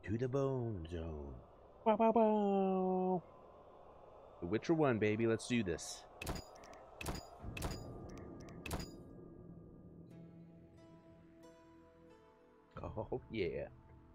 To the bone zone. Bow, bow, bow. The Witcher 1, baby. Let's do this. Oh, yeah.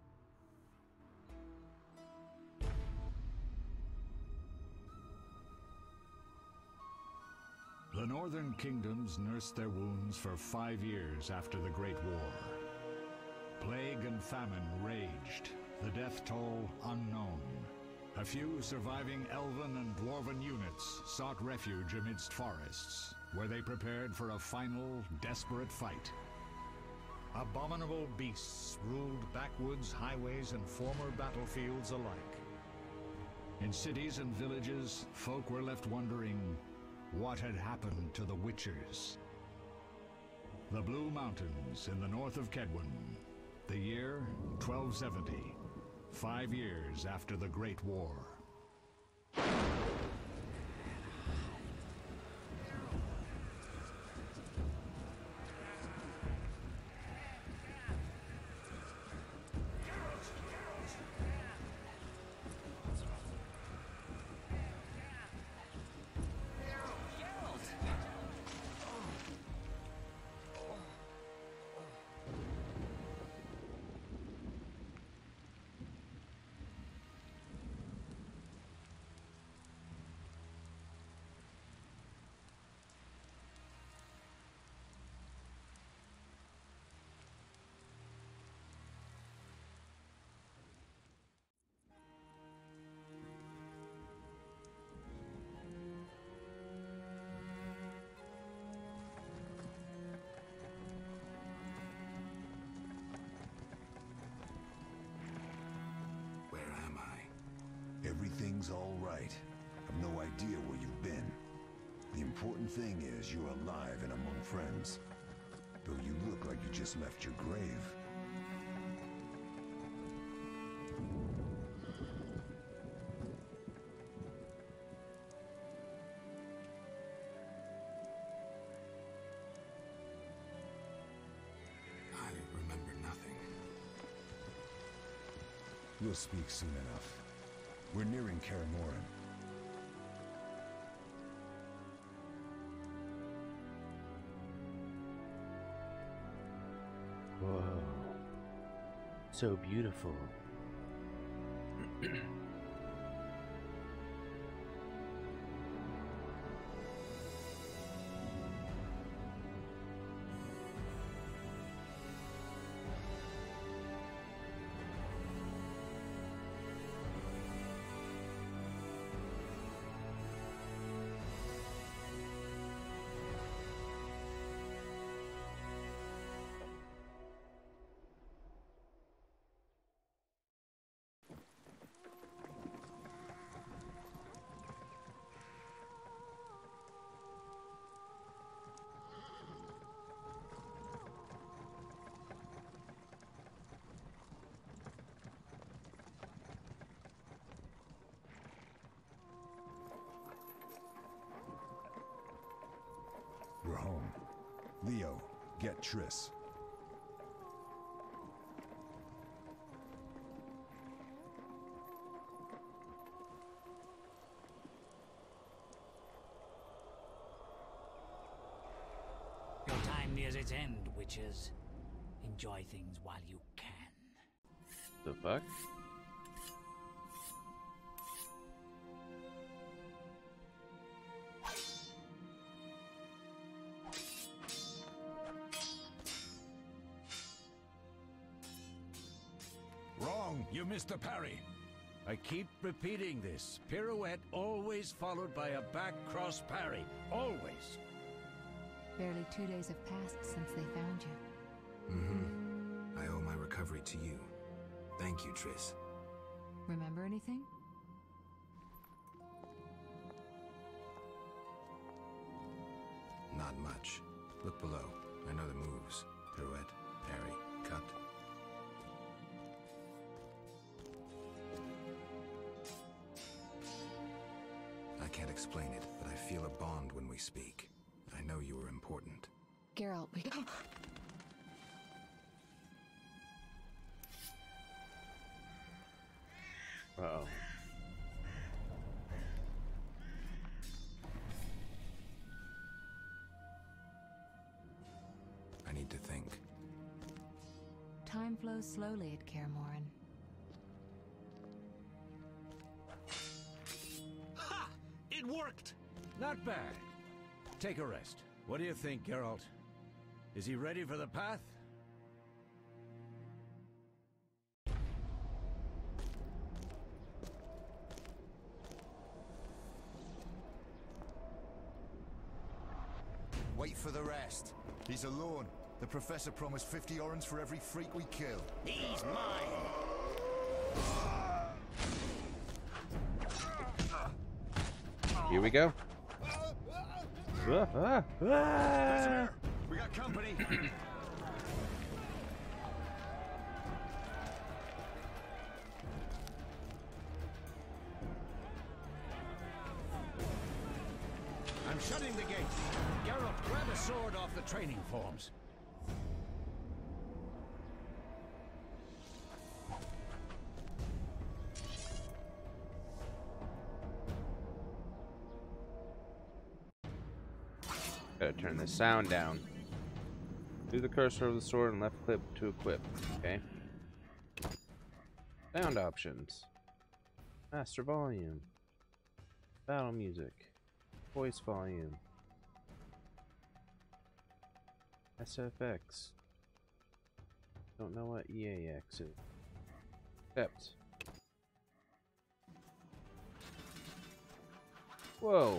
The northern kingdoms nursed their wounds for 5 years after the Great War. Plague and famine raged, the death toll unknown. A few surviving elven and dwarven units sought refuge amidst forests, where they prepared for a final, desperate fight. Abominable beasts ruled backwoods, highways, and former battlefields alike. In cities and villages, folk were left wondering what had happened to the Witchers. The Blue Mountains in the north of Kedwen. The year 1270, 5 years after the Great War. Everything's all right. I've no idea where you've been. The important thing is you're alive and among friends. Though you look like you just left your grave. I remember nothing. We'll speak soon enough. We're nearing Kaer Morhen. Whoa. So beautiful. We're home. Leo, get Triss. Your time nears its end, witches. Enjoy things while you can. The fuck? Wrong! You missed the parry! I keep repeating this. Pirouette always followed by a back cross parry. Always! Barely 2 days have passed since they found you. Mm-hmm. I owe my recovery to you. Thank you, Triss. Remember anything? Not much. Look below. I know the moves. Pirouette, parry, cut. I can't explain it, but I feel a bond when we speak. I know you are important. Geralt, we... Uh-oh. I need to think. Time flows slowly at Kaer Morhen. Ha! It worked! Not bad. Take a rest. What do you think, Geralt? Is he ready for the path? Wait for the rest. He's alone. The professor promised 50 orens for every freak we kill. He's mine! Here we go. Prisoner, we got company. I'm shutting the gate. Geralt, grab a sword off the training forms. Gotta turn the sound down. Do the cursor of the sword and left click to equip. Okay. Sound options. Master volume. Battle music. Voice volume. SFX. Don't know what EAX is. Accept. Whoa.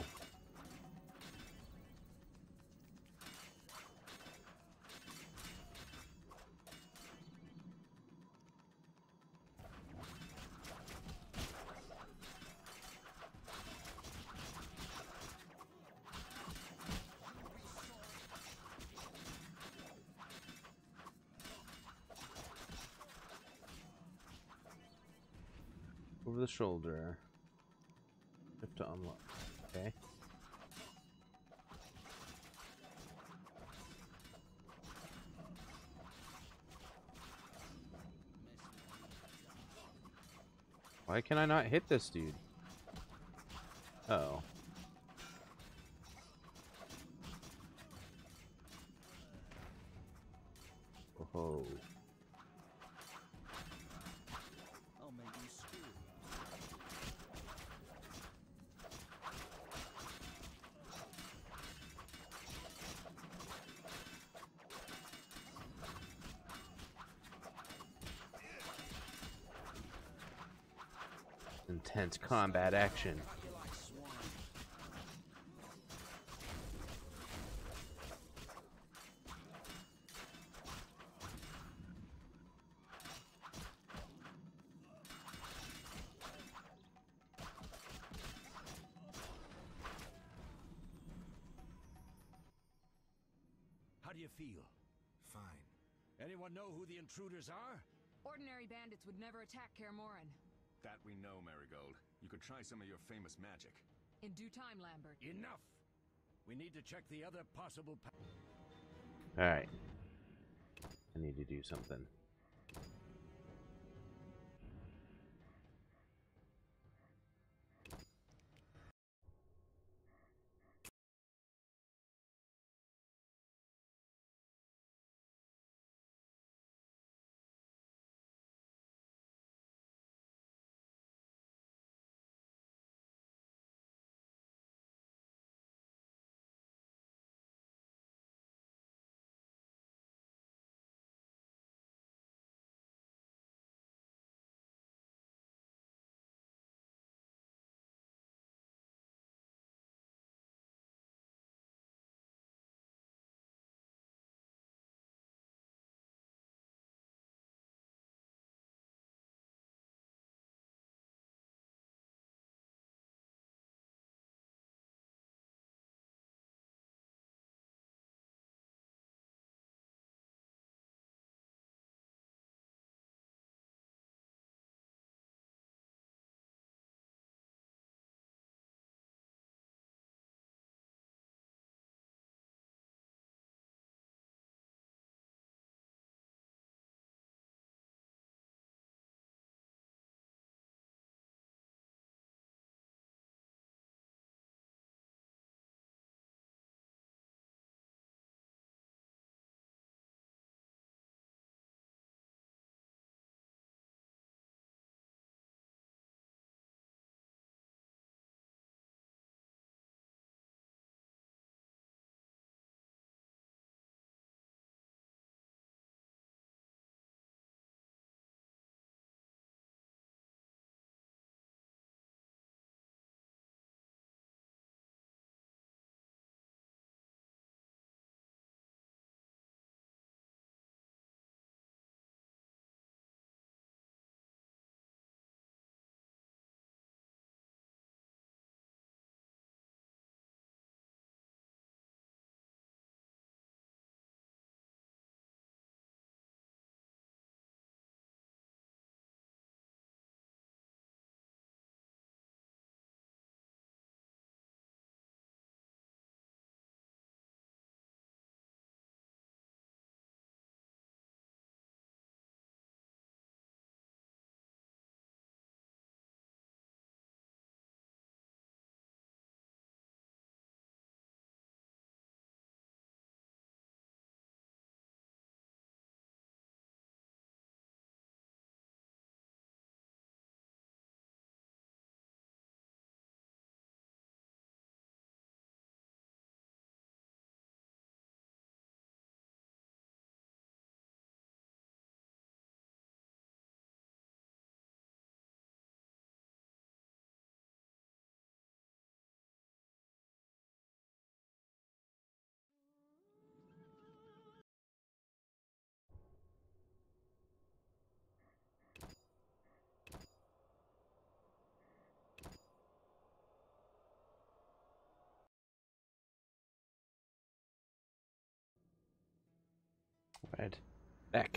Over the shoulder. Shift to unlock. Okay. Why can I not hit this dude? Uh-oh. Oh. Intense combat action. How do you feel? Fine. Anyone know who the intruders are? Ordinary bandits would never attack Kaer Morhen. That we know, Marigold. You could try some of your famous magic. In due time, Lambert. Enough! We need to check the other possible Alright. I need to do something. Right. Back.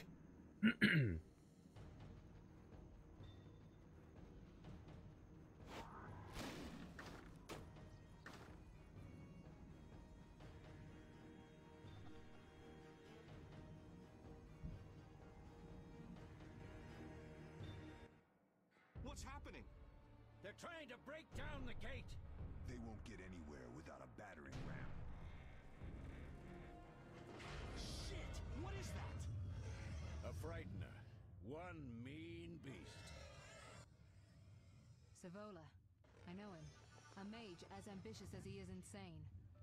What's happening? They're trying to break down the gate. They won't get anywhere without a battering ram. Shit! What is that? A frightener. One mean beast. Savola. I know him. A mage as ambitious as he is insane.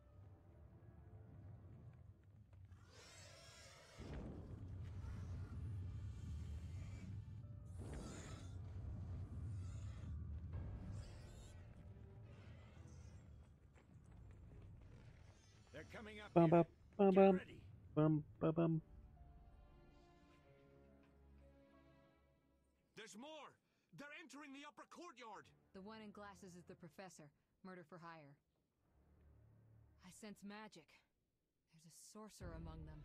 They're coming up Bum, here. bum, bum, Get bum, ready. bum, bum, bum. There's more! They're entering the upper courtyard! The one in glasses is the professor. Murder for hire. I sense magic. There's a sorcerer among them.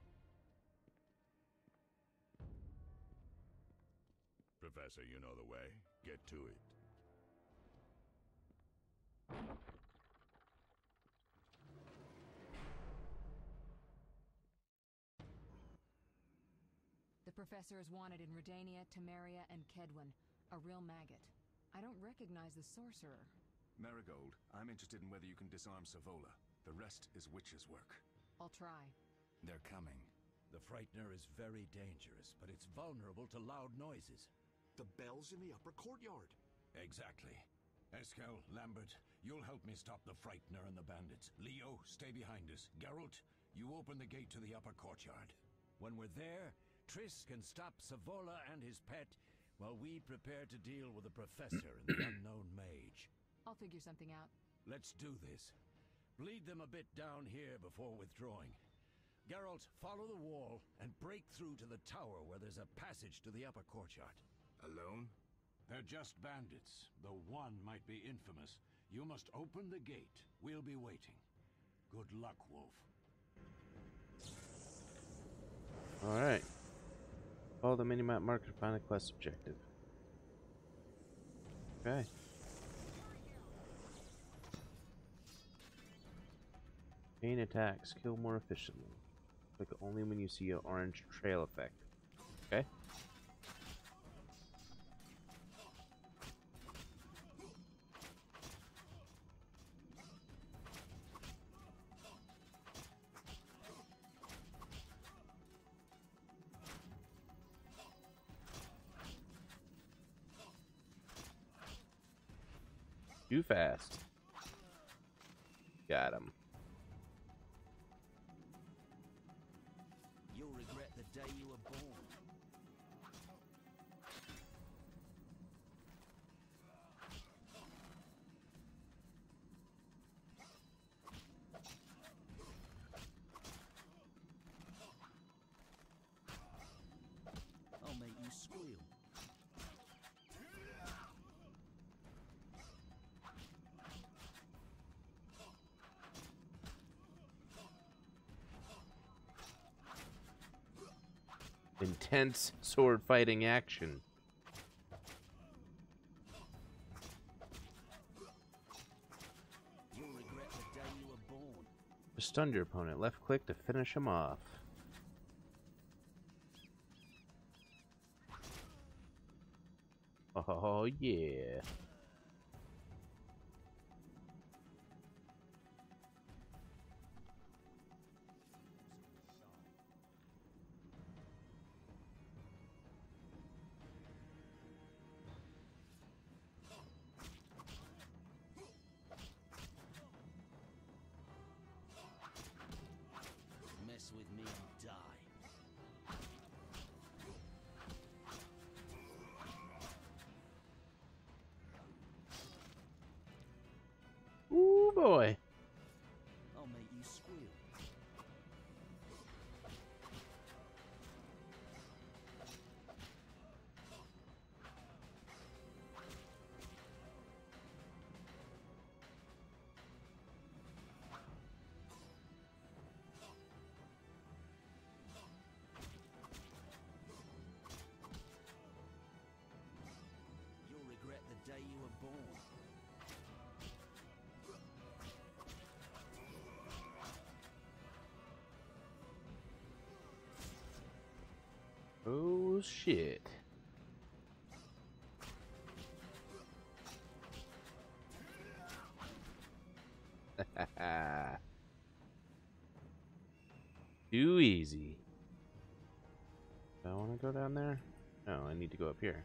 Professor, you know the way. Get to it. The professor is wanted in Redania, Temeria, and Kedwen. A real maggot. I don't recognize the sorcerer. Marigold, I'm interested in whether you can disarm Savola. The rest is witch's work. I'll try. They're coming. The frightener is very dangerous, but it's vulnerable to loud noises. The bell's in the upper courtyard. Exactly. Eskel, Lambert, you'll help me stop the frightener and the bandits. Leo, stay behind us. Geralt, you open the gate to the upper courtyard. When we're there, Triss can stop Savola and his pet while we prepare to deal with the professor and the unknown mage. I'll figure something out. Let's do this. Bleed them a bit down here before withdrawing. Geralt, follow the wall and break through to the tower where there's a passage to the upper courtyard. Alone? They're just bandits, though one might be infamous. You must open the gate. We'll be waiting. Good luck, Wolf. Alright. Follow the minimap marker to find a quest objective. Okay. Chain attacks kill more efficiently. Click only when you see an orange trail effect. Okay. Too fast. Got him. You'll regret the day you were born. I'll make you squeal. Intense sword fighting action. You'll regret the day you were born. To stun your opponent, left click to finish him off. Oh yeah. Mess with me and die. Ooh boy. I'll make you squeal. born. Oh shit. Too easy. Do I want to go down there? No, I need to go up here.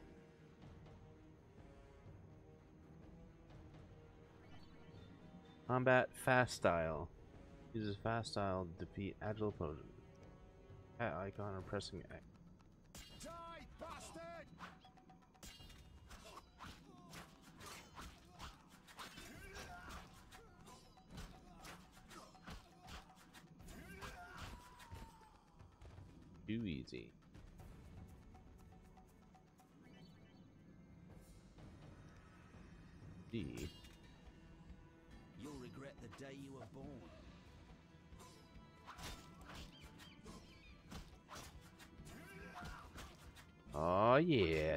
Combat fast style. Uses fast style to defeat agile opponents. Cat icon or pressing X. Die, bastard! Too easy. D. You'll regret the day you were born. Oh yeah.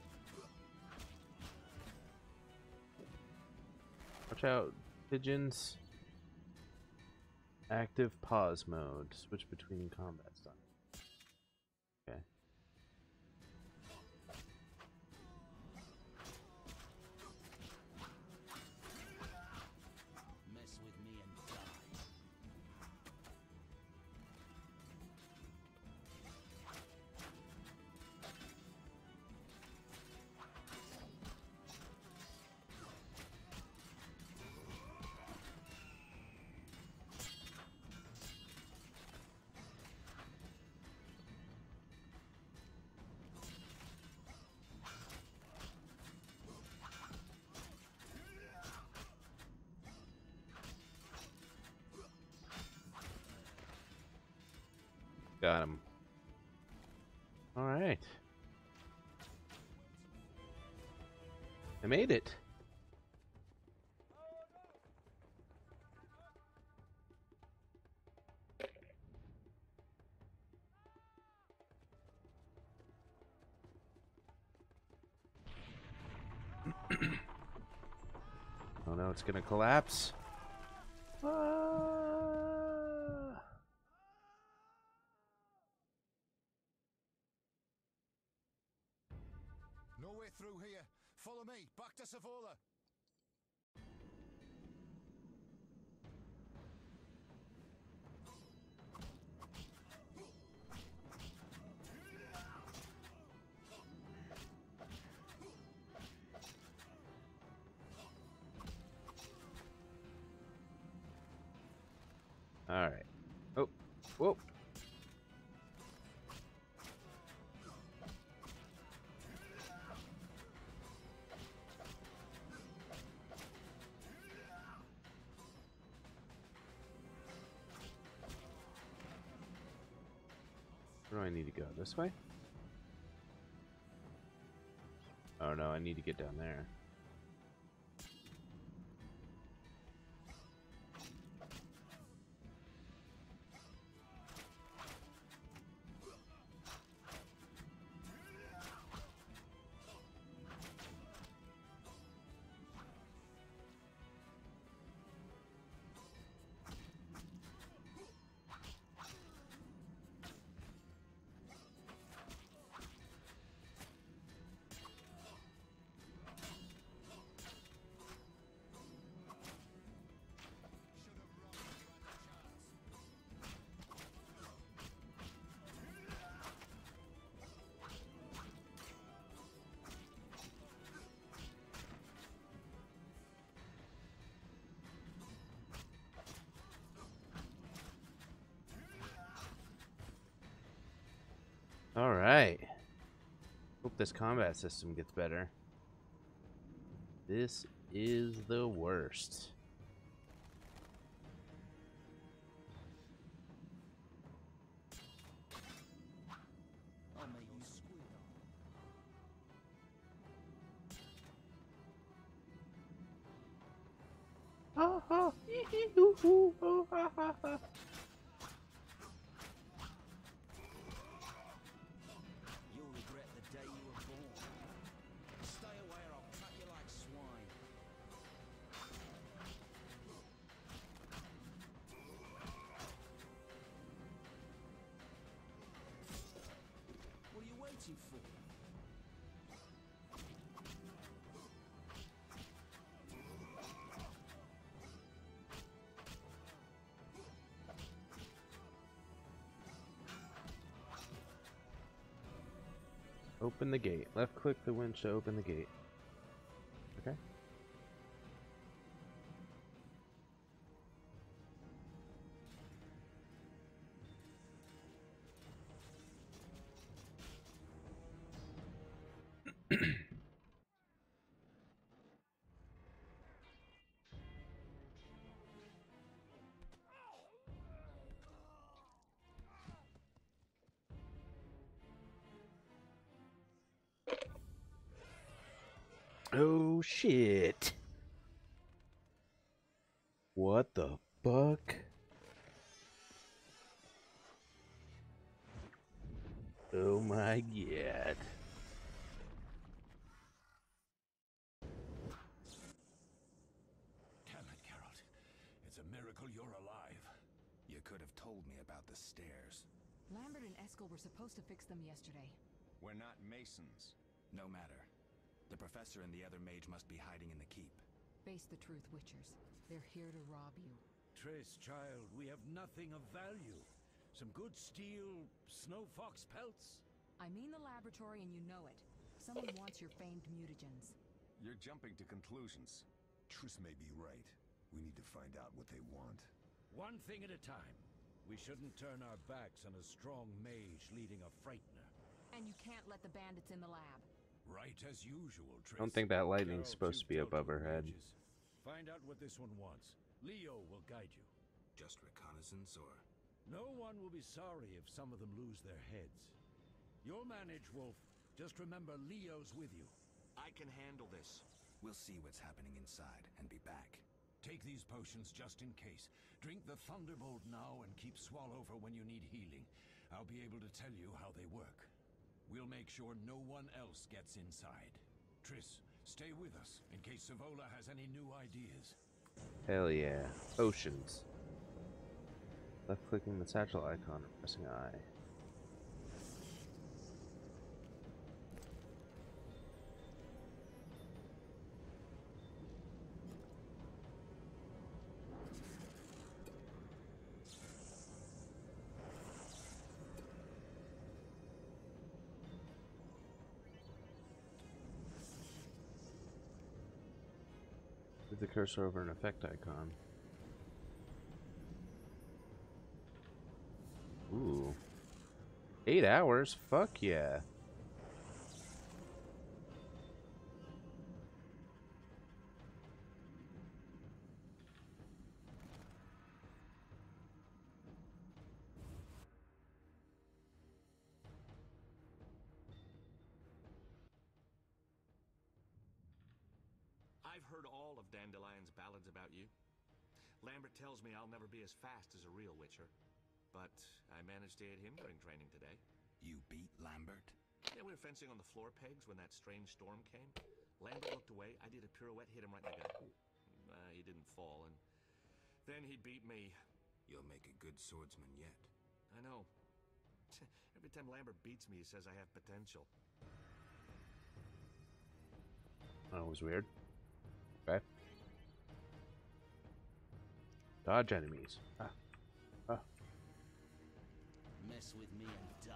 Watch out, pigeons. Active pause mode. Switch between combat styles. Okay. Mess with me and die. Got him. All right. I made it. Oh no, it's gonna collapse. No way through here. Follow me. Back to Savola. All right. Oh, whoa. Where do I need to go? This way? Oh no, I need to get down there. All right. Hope this combat system gets better. This is the worst. I'll make you squeal. Ha ha, hee hee hoo hoo, oh, ha ha ha. You'll regret the day you were born. Stay away or I'll cut you like swine. merciful. Open the gate. Left click the winch to open the gate. Okay. Oh shit. What the fuck? Oh my god. Damn it, Geralt. It's a miracle you're alive. You could have told me about the stairs. Lambert and Eskel were supposed to fix them yesterday. We're not masons. No matter. The professor and the other mage must be hiding in the keep. Face the truth, Witchers. They're here to rob you. Triss, child, we have nothing of value. Some good steel snow fox pelts? I mean the laboratory and you know it. Someone wants your famed mutagens. You're jumping to conclusions. Triss may be right. We need to find out what they want. One thing at a time. We shouldn't turn our backs on a strong mage leading a frightener. And you can't let the bandits in the lab. Right as usual, Triss. I don't think that lightning's Geralt, supposed to you've be above her dealt with head. mages. Find out what this one wants. Leo will guide you. Just reconnaissance, or...? No one will be sorry if some of them lose their heads. You'll manage, Wolf. Just remember Leo's with you. I can handle this. We'll see what's happening inside, and be back. Take these potions just in case. Drink the Thunderbolt now and keep Swallow for when you need healing. I'll be able to tell you how they work. We'll make sure no one else gets inside. Triss, stay with us in case Savola has any new ideas. Hell yeah. Potions. Left clicking the satchel icon and pressing I. Move the cursor over an effect icon. Ooh. 8 hours? Fuck yeah. I've heard all of Dandelion's ballads about you. Lambert tells me I'll never be as fast as a real Witcher. But I managed to aid him during training today. You beat Lambert? Yeah, we were fencing on the floor pegs when that strange storm came. Lambert looked away, I did a pirouette, hit him right in the gut. He didn't fall, and then he beat me. You'll make a good swordsman yet. I know. Every time Lambert beats me, he says I have potential. That was weird. Okay. Dodge enemies. Ah. Ah. Mess with me and die.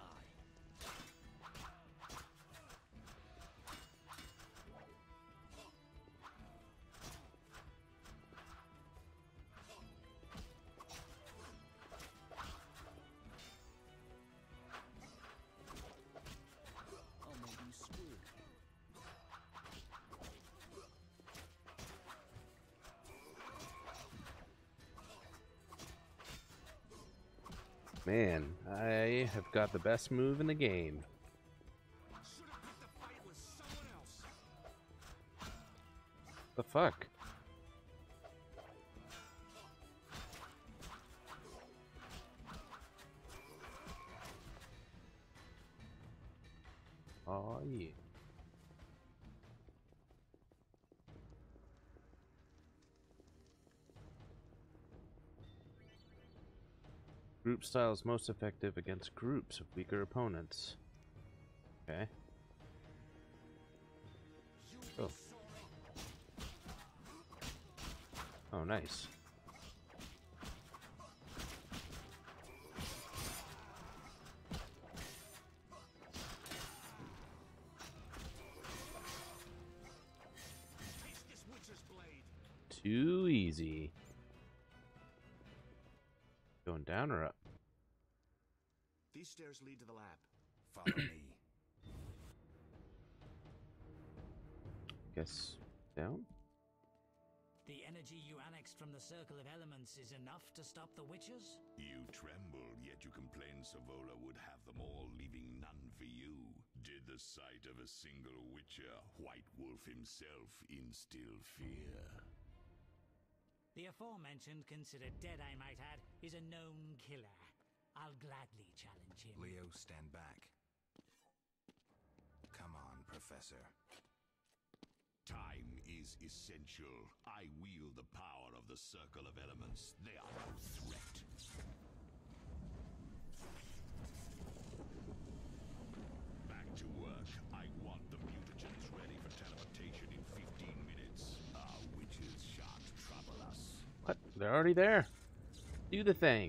I'll make you squeal. Man, I have got the best move in the game. Should have picked the fight with someone else. The fuck? Oh yeah. Group style is most effective against groups of weaker opponents. Okay. Oh. Oh, nice. Taste this witcher's blade. Too easy. Going down or up? These stairs lead to the lab. Follow me. Guess down? The energy you annexed from the Circle of Elements is enough to stop the Witchers? You trembled, yet you complained Savola would have them all, leaving none for you. Did the sight of a single Witcher, White Wolf himself, instill fear? The aforementioned, considered dead I might add, is a known killer. I'll gladly challenge him. Leo, stand back. Come on, Professor. Time is essential. I wield the power of the Circle of Elements. They are no threat. Back to work. I want the mutagens ready for teleportation in 15 minutes. Our witches shan't trouble us. What? They're already there. Do the thing.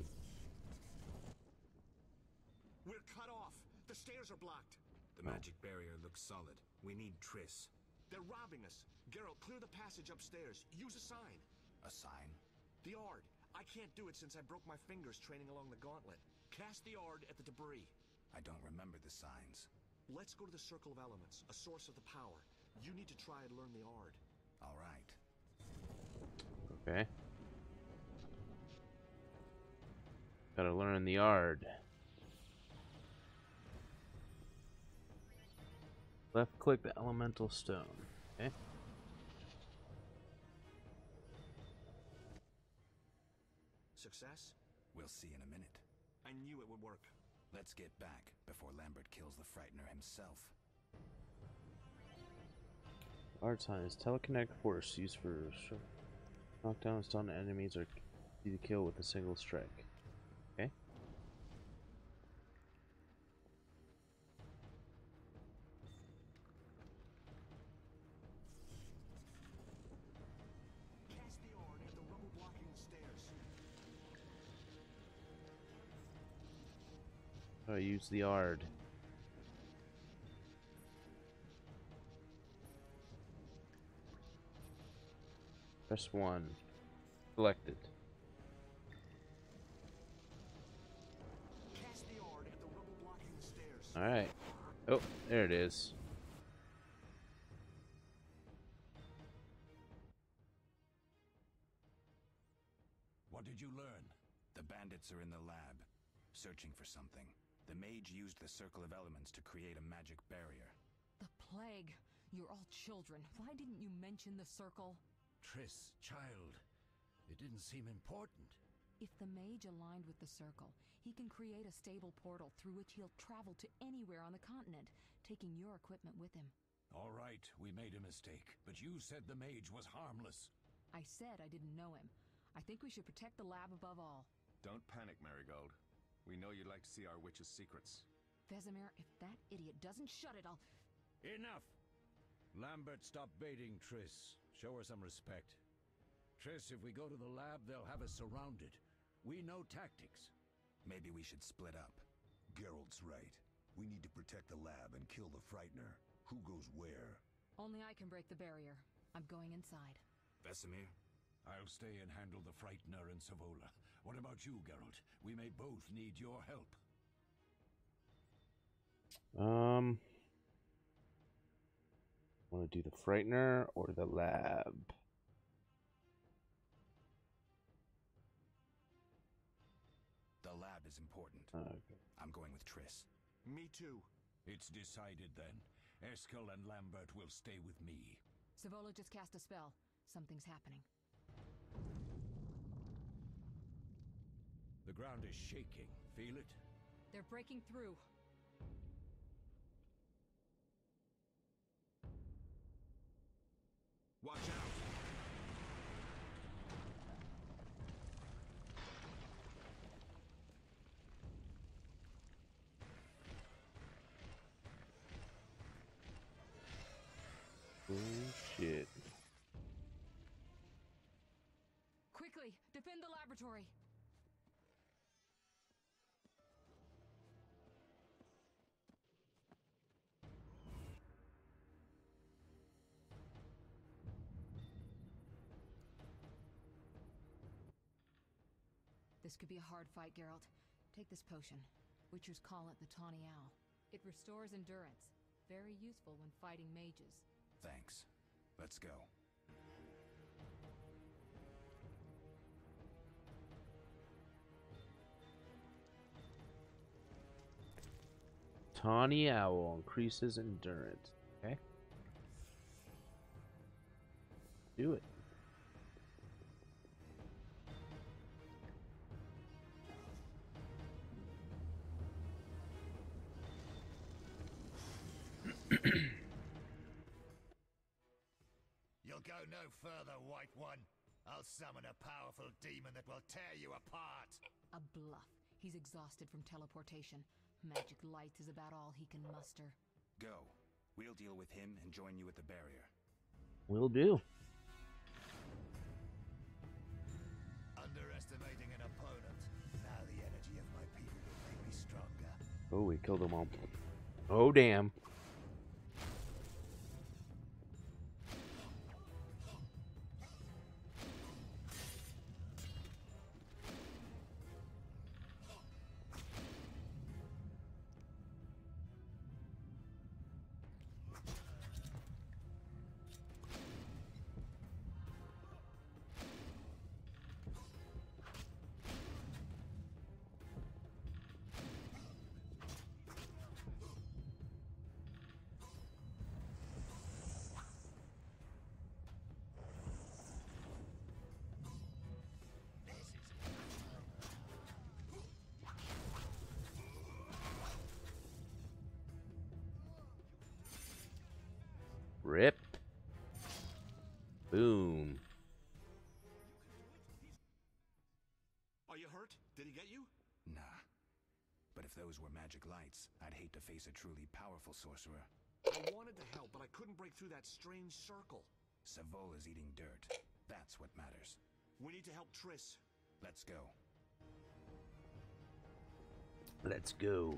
We're cut off. The stairs are blocked. The magic barrier looks solid. We need Triss. They're robbing us. Geralt, clear the passage upstairs. Use a sign. A sign? The Ard. I can't do it since I broke my fingers training along the gauntlet. Cast the Ard at the debris. I don't remember the signs. Let's go to the Circle of Elements, a source of the power. You need to try and learn the Ard. All right. Okay. Gotta learn the Ard. Left click the elemental stone. Okay. Success? We'll see in a minute. I knew it would work. Let's get back before Lambert kills the Frightener himself. Ard sign is telekinetic force used for knockdown and stun enemies or easy to kill with a single strike. Okay. Cast the Ard at the rubble blocking the stairs. How do I use the Ard? Press 1. Selected. Cast the Ard at the rubble blocking the stairs. Alright. Oh, there it is. What did you learn? The bandits are in the lab, searching for something. The mage used the Circle of Elements to create a magic barrier. The plague. You're all children. Why didn't you mention the circle? Triss, child. It didn't seem important. If the mage aligned with the circle, he can create a stable portal through which he'll travel to anywhere on the continent, taking your equipment with him. All right, we made a mistake, but you said the mage was harmless. I said I didn't know him. I think we should protect the lab above all. Don't panic, Marigold. We know you'd like to see our witch's secrets. Vesemir, if that idiot doesn't shut it, I'll... Enough! Lambert, stop baiting Triss. Show her some respect. Triss, if we go to the lab, they'll have us surrounded. We know tactics. Maybe we should split up. Geralt's right. We need to protect the lab and kill the Frightener. Who goes where? Only I can break the barrier. I'm going inside. Vesemir? I'll stay and handle the Frightener and Savola. What about you, Geralt? We may both need your help. Want to do the Frightener or the lab? The lab is important. Okay. I'm going with Triss. Me too. It's decided then. Eskel and Lambert will stay with me. Savola just cast a spell. Something's happening. The ground is shaking. Feel it? They're breaking through. Watch out! Oh shit. Quickly, defend the laboratory. This could be a hard fight, Geralt. Take this potion. Witchers call it the Tawny Owl. It restores endurance. Very useful when fighting mages. Thanks. Let's go. Tawny Owl increases endurance. Okay. Do it. You'll go no further, White One. I'll summon a powerful demon that will tear you apart. A bluff. He's exhausted from teleportation. Magic light is about all he can muster. Go. We'll deal with him and join you at the barrier. Will do. Underestimating an opponent. Now the energy of my people will make me stronger. Oh, we killed them all. Oh, damn. Rip. Boom. Are you hurt? Did he get you? Nah. But if those were magic lights, I'd hate to face a truly powerful sorcerer. I wanted to help, but I couldn't break through that strange circle. Savola's eating dirt. That's what matters. We need to help Triss. Let's go. Let's go.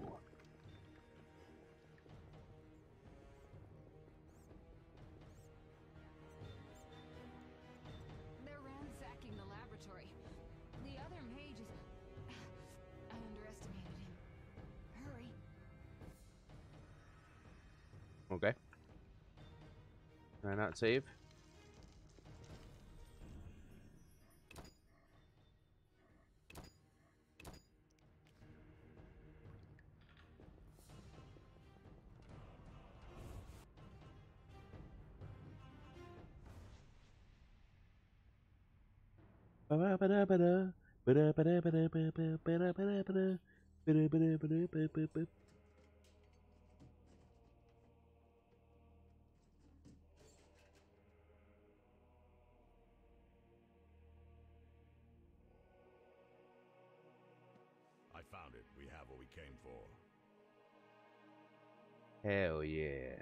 They're ransacking the laboratory. The other mage is... I underestimated him. Hurry. Okay. Can I not save? Ba-da-ba-da-ba-da. Ba-da-ba-da-ba-da-ba-ba-ba-da-ba-da-ba-da. Ba-da-ba-da-ba-da-ba-ba-ba. I found it. We have what we came for. Hell yeah.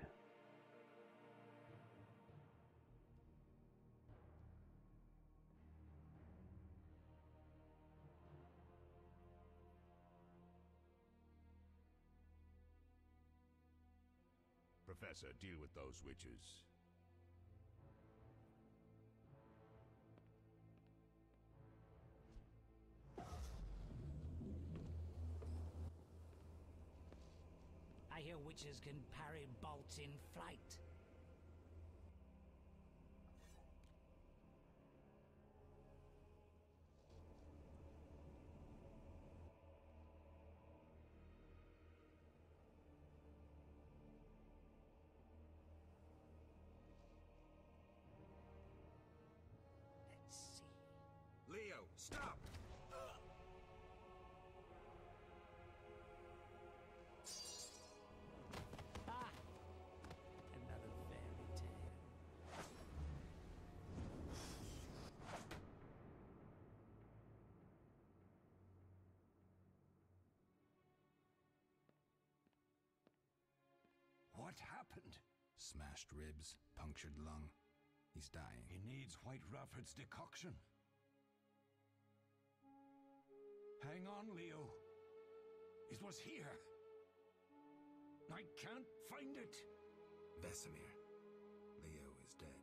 Professor, deal with those witches. I hear witches can parry bolts in flight. Let's see. Leo, stop! Ah! Another fairy tale. What happened? Smashed ribs, punctured lung. He's dying. He needs White Rafford's decoction. Hang on, Leo. It was here. I can't find it. Vesemir. Leo is dead.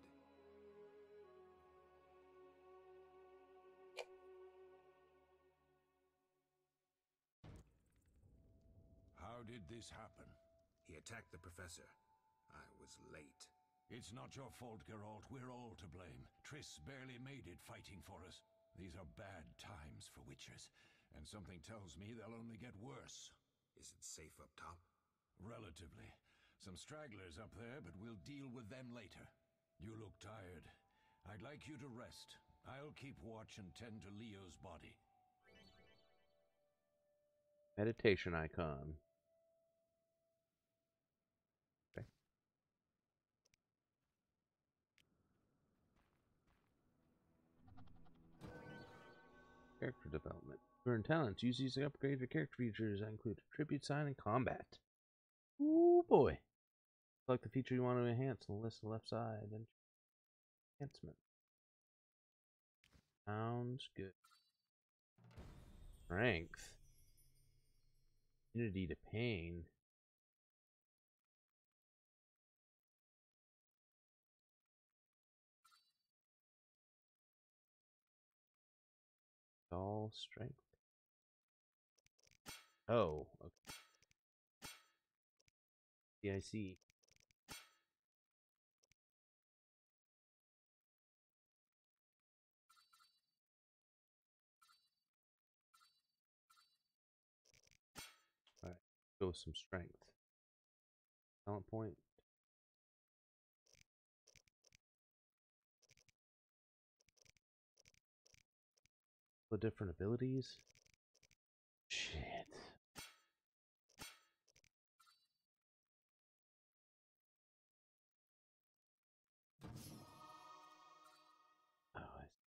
How did this happen? He attacked the professor. I was late. It's not your fault, Geralt. We're all to blame. Triss barely made it fighting for us. These are bad times for witchers, and something tells me they'll only get worse. Is it safe up top? Relatively. Some stragglers up there, but we'll deal with them later. You look tired. I'd like you to rest. I'll keep watch and tend to Leo's body. Meditation icon. Okay. Character development. Earn talents. Use these to upgrade your character features that include tribute sign and combat. Ooh boy. Select the feature you want to enhance on the list on the left side. Then enhancement. Sounds good. Strength. Immunity to pain. All strength. Oh, okay. Yeah, I see. Alright, go with some strength. Talent point. The different abilities. Shit. Oh, I see.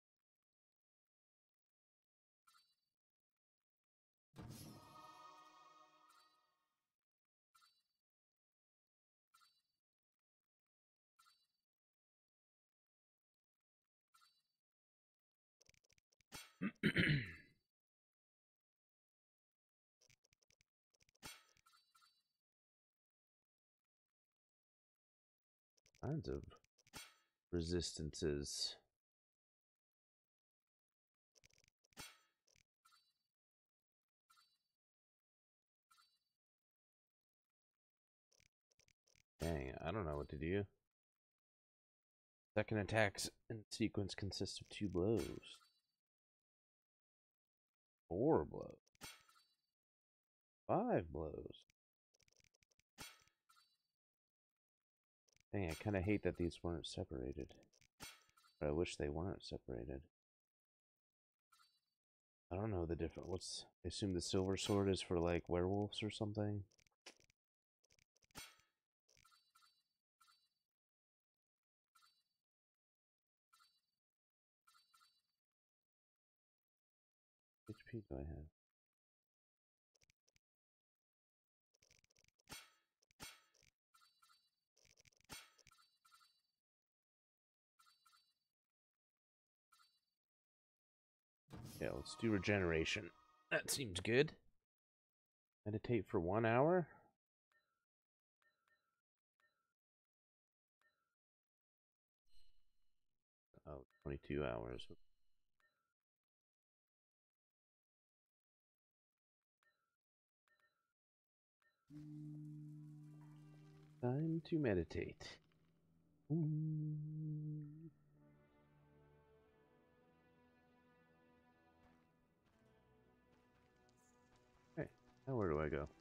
Kinds of resistances. Dang, I don't know what to do. Second attacks in sequence consist of 2 blows. 4 blows. 5 blows. Dang, I kind of hate that these weren't separated. But I wish they weren't separated. I don't know the difference. What's... I assume the silver sword is for, like, werewolves or something? HP do I have? Yeah, let's do regeneration. That seems good. Meditate for 1 hour? Oh, 22 hours. Time to meditate. Okay, now where do I go?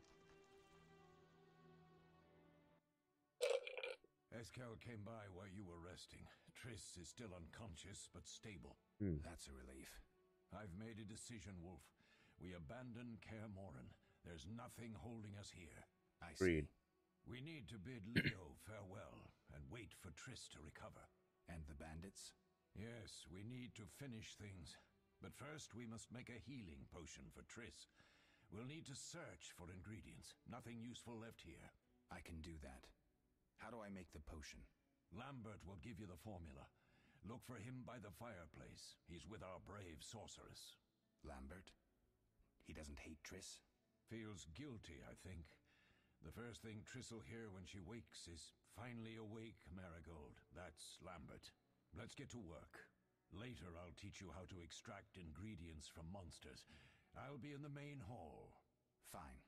Eskel came by while you were resting. Triss is still unconscious, but stable. That's a relief. I've made a decision, Wolf. We abandon Kaer Morhen. There's nothing holding us here. I Agreed. see. We need to bid Leo farewell and wait for Triss to recover. And the bandits? Yes, we need to finish things. But first, we must make a healing potion for Triss. We'll need to search for ingredients. Nothing useful left here. I can do that. How do I make the potion? Lambert will give you the formula. Look for him by the fireplace. He's with our brave sorceress. Lambert? He doesn't hate Triss? Feels guilty, I think. The first thing Triss will hear when she wakes is, "Finally awake, Marigold." That's Lambert. Let's get to work. Later I'll teach you how to extract ingredients from monsters. I'll be in the main hall. Fine.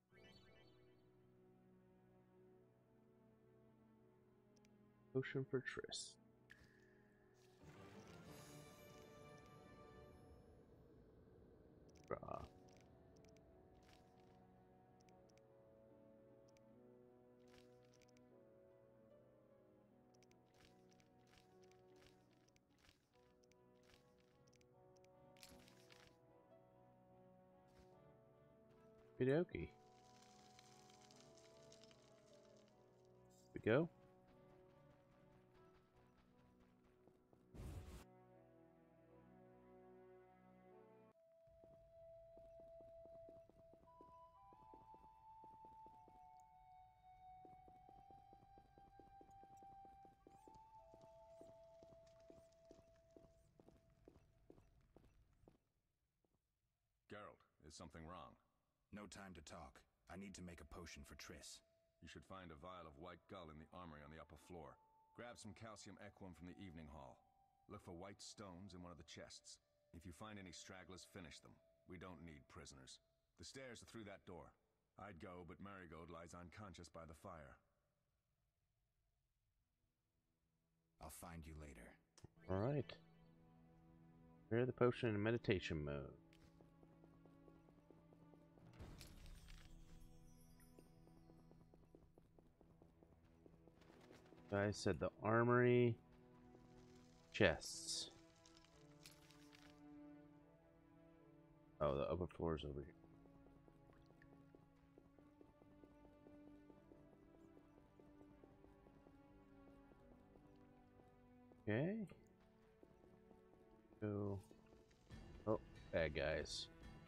Potion for Triss. Draw. Okey-dokey. We go. Geralt, is something wrong? No time to talk. I need to make a potion for Triss. You should find a vial of white gull in the armory on the upper floor. Grab some calcium equum from the evening hall. Look for white stones in one of the chests. If you find any stragglers, finish them. We don't need prisoners. The stairs are through that door. I'd go, but Marigold lies unconscious by the fire. I'll find you later. Alright. Prepare the potion in meditation mode. I said the armory chests. Oh, the upper floor is over here. Okay. So, oh, bad guys.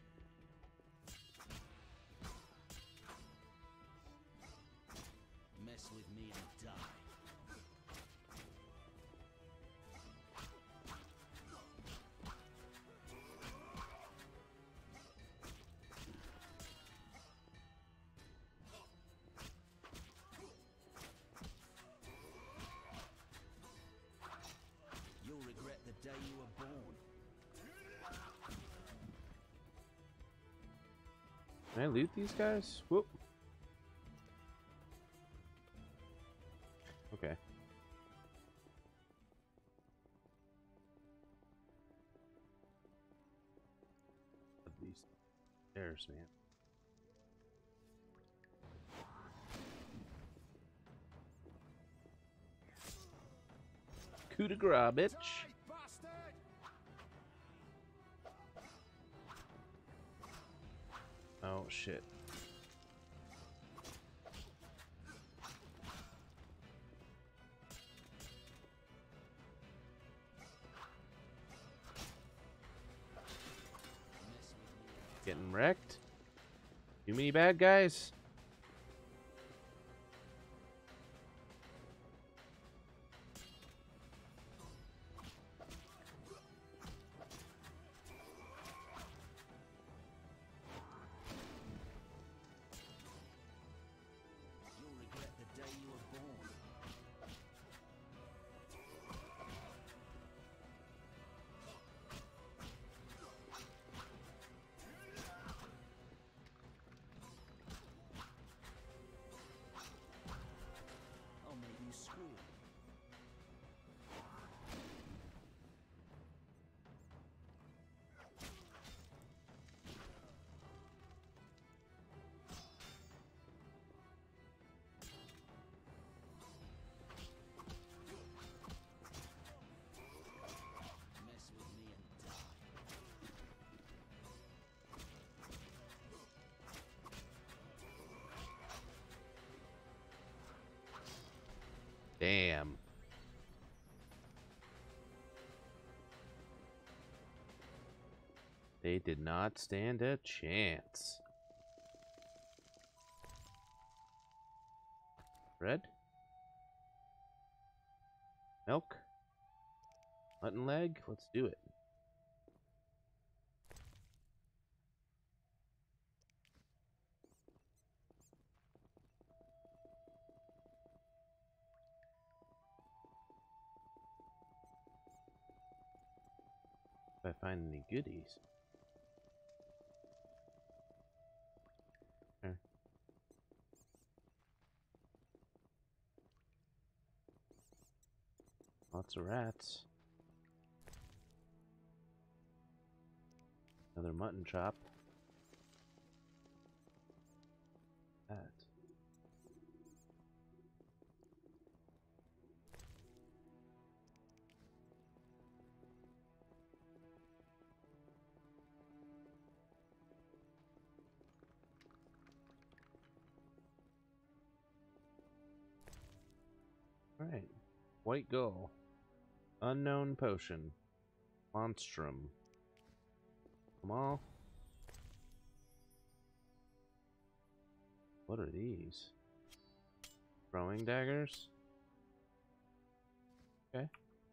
Mess with me and die. You'll regret the day you were born. Can I loot these guys? Whoop. Okay. These stairs, man. Coup de grace, bitch. Oh shit. Getting wrecked. Too many bad guys. You'll regret the day you were born. I'll make you squeal. Mess with me and die. Damn. They did not stand a chance. Red? Milk? Mutton leg? Let's do it. If I find any goodies. There. Lots of rats. Another mutton chop. That. Alright. White gull. Unknown potion. Monstrum. Come on. What are these? Throwing daggers? Okay.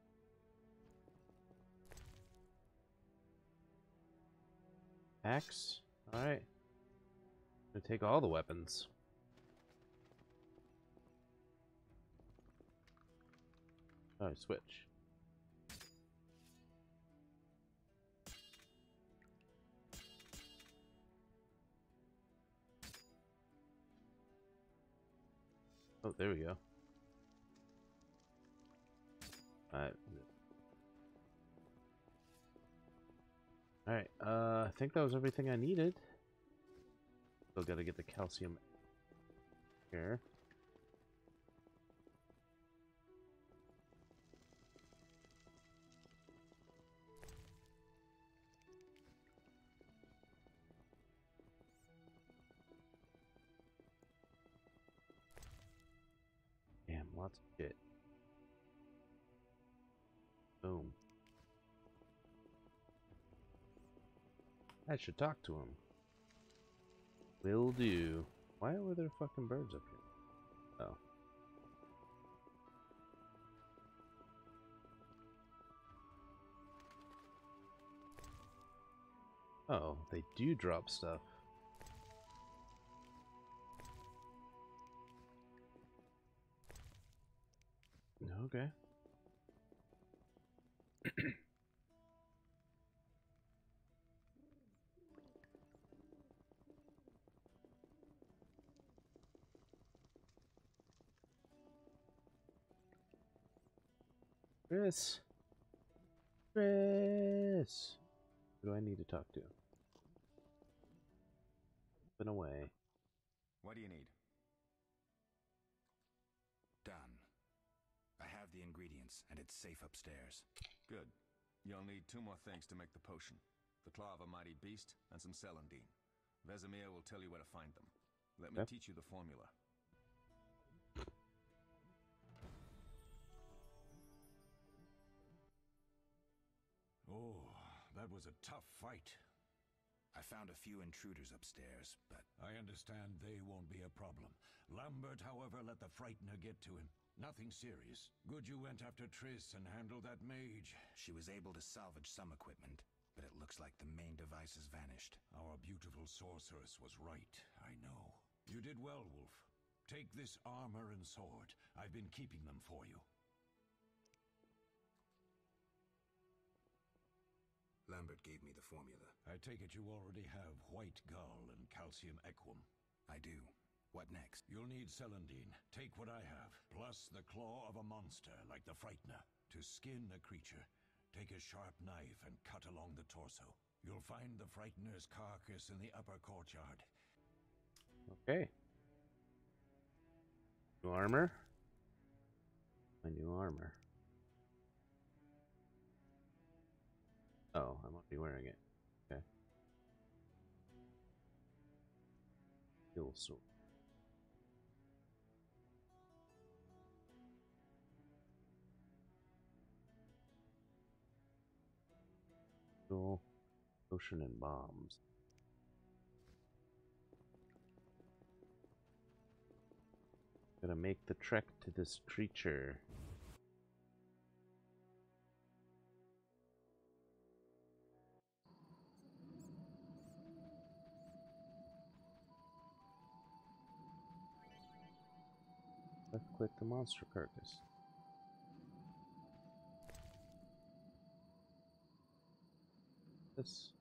Axe? Alright. Gonna take all the weapons. Oh, switch. Oh, there we go. Alright, I think that was everything I needed. Still gotta get the calcium here. Damn, lots of shit. Boom. I should talk to him. Will do. Why were there fucking birds up here? Oh. Oh, they do drop stuff. Okay. Chris. Chris. Who do I need to talk to? Been away. What do you need? Done. I have the ingredients, and it's safe upstairs. Good. You'll need 2 more things to make the potion. The claw of a mighty beast and some celandine. Vesemir will tell you where to find them. Let me teach you the formula. Oh, that was a tough fight. I found a few intruders upstairs, but... I understand they won't be a problem. Lambert, however, let the Frightener get to him. Nothing serious. Good you went after Triss and handled that mage. She was able to salvage some equipment, but it looks like the main device has vanished. Our beautiful sorceress was right, I know. You did well, Wolf. Take this armor and sword. I've been keeping them for you. Lambert gave me the formula. I take it you already have white gull and calcium equum. I do. What next? You'll need celandine. Take what I have, plus the claw of a monster like the Frightener. To skin a creature, take a sharp knife and cut along the torso. You'll find the Frightener's carcass in the upper courtyard. Okay. New armor. My new armor. Oh, I'm already wearing it. Okay. Steel sword. Steel, potion, and bombs. Gotta make the trek to this creature. Left-click the monster carcass. This.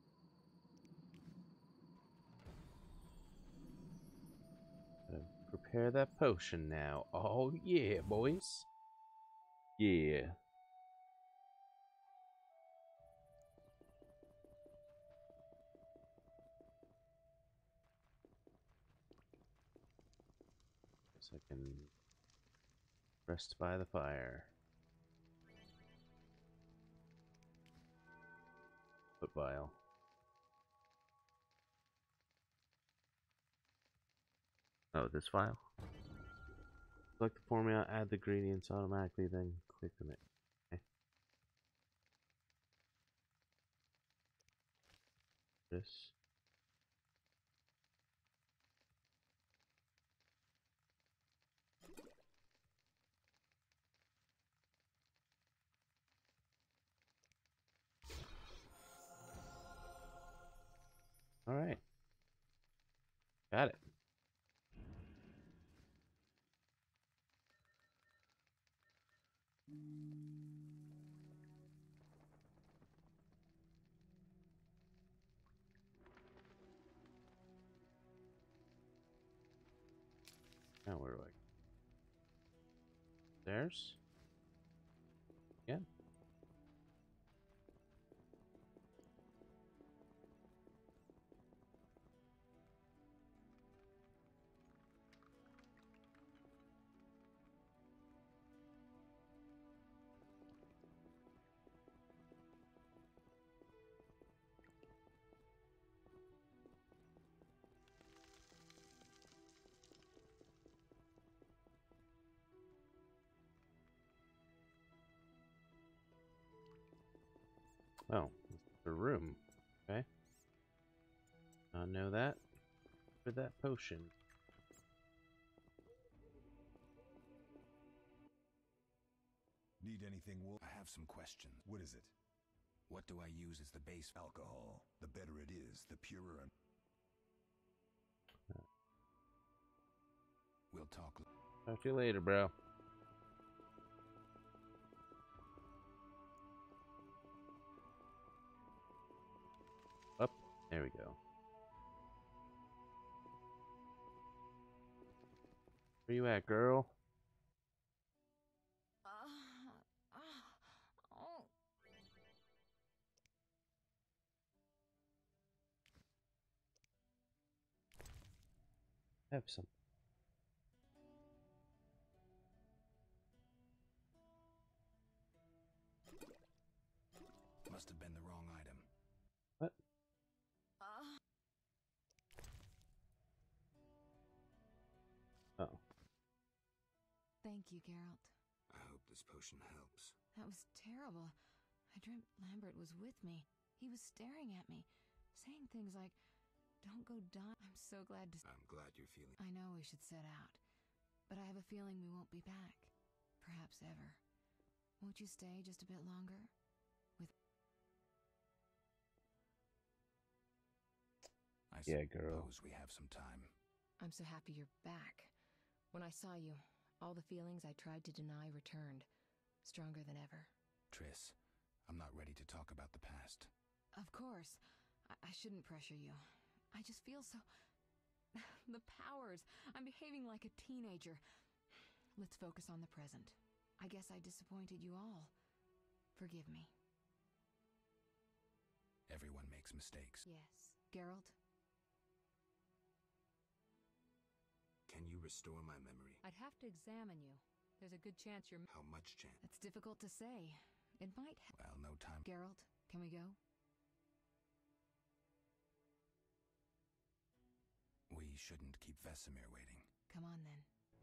Prepare that potion now. Oh yeah, boys. Yeah. Guess I can rest by the fire. Foot vial. Oh, this file? Select the formula, add the ingredients automatically, then click on it. Okay. This. Alright. Got it. Now where do I go? There's? Yeah. Oh, the room. Okay. I know that. For that potion. Need anything, Wolf? I have some questions. What is it? What do I use as the base? Alcohol. The better it is, the purer and... We'll talk. Talk to you later, bro. Up. There we go. Where you at, girl? Oh. Have some. Must have been the wrong item. What? Oh. Thank you, Geralt. I hope this potion helps. That was terrible. I dreamt Lambert was with me. He was staring at me, saying things like, "Don't go die." I'm so glad to... I'm glad you're feeling... I know we should set out, but I have a feeling we won't be back. Perhaps ever. Won't you stay just a bit longer? I Yeah, girl. suppose we have some time. I'm so happy you're back. When I saw you, all the feelings I tried to deny returned, stronger than ever. Triss, I'm not ready to talk about the past. Of course. I shouldn't pressure you. I just feel so... the powers. I'm behaving like a teenager. Let's focus on the present. I guess I disappointed you all. Forgive me. Everyone makes mistakes. Yes. Geralt? Can you restore my memory? I'd have to examine you. There's a good chance you're... How much chance? It's difficult to say. It might... Well, no time. Geralt, can we go? We shouldn't keep Vesemir waiting. Come on, then.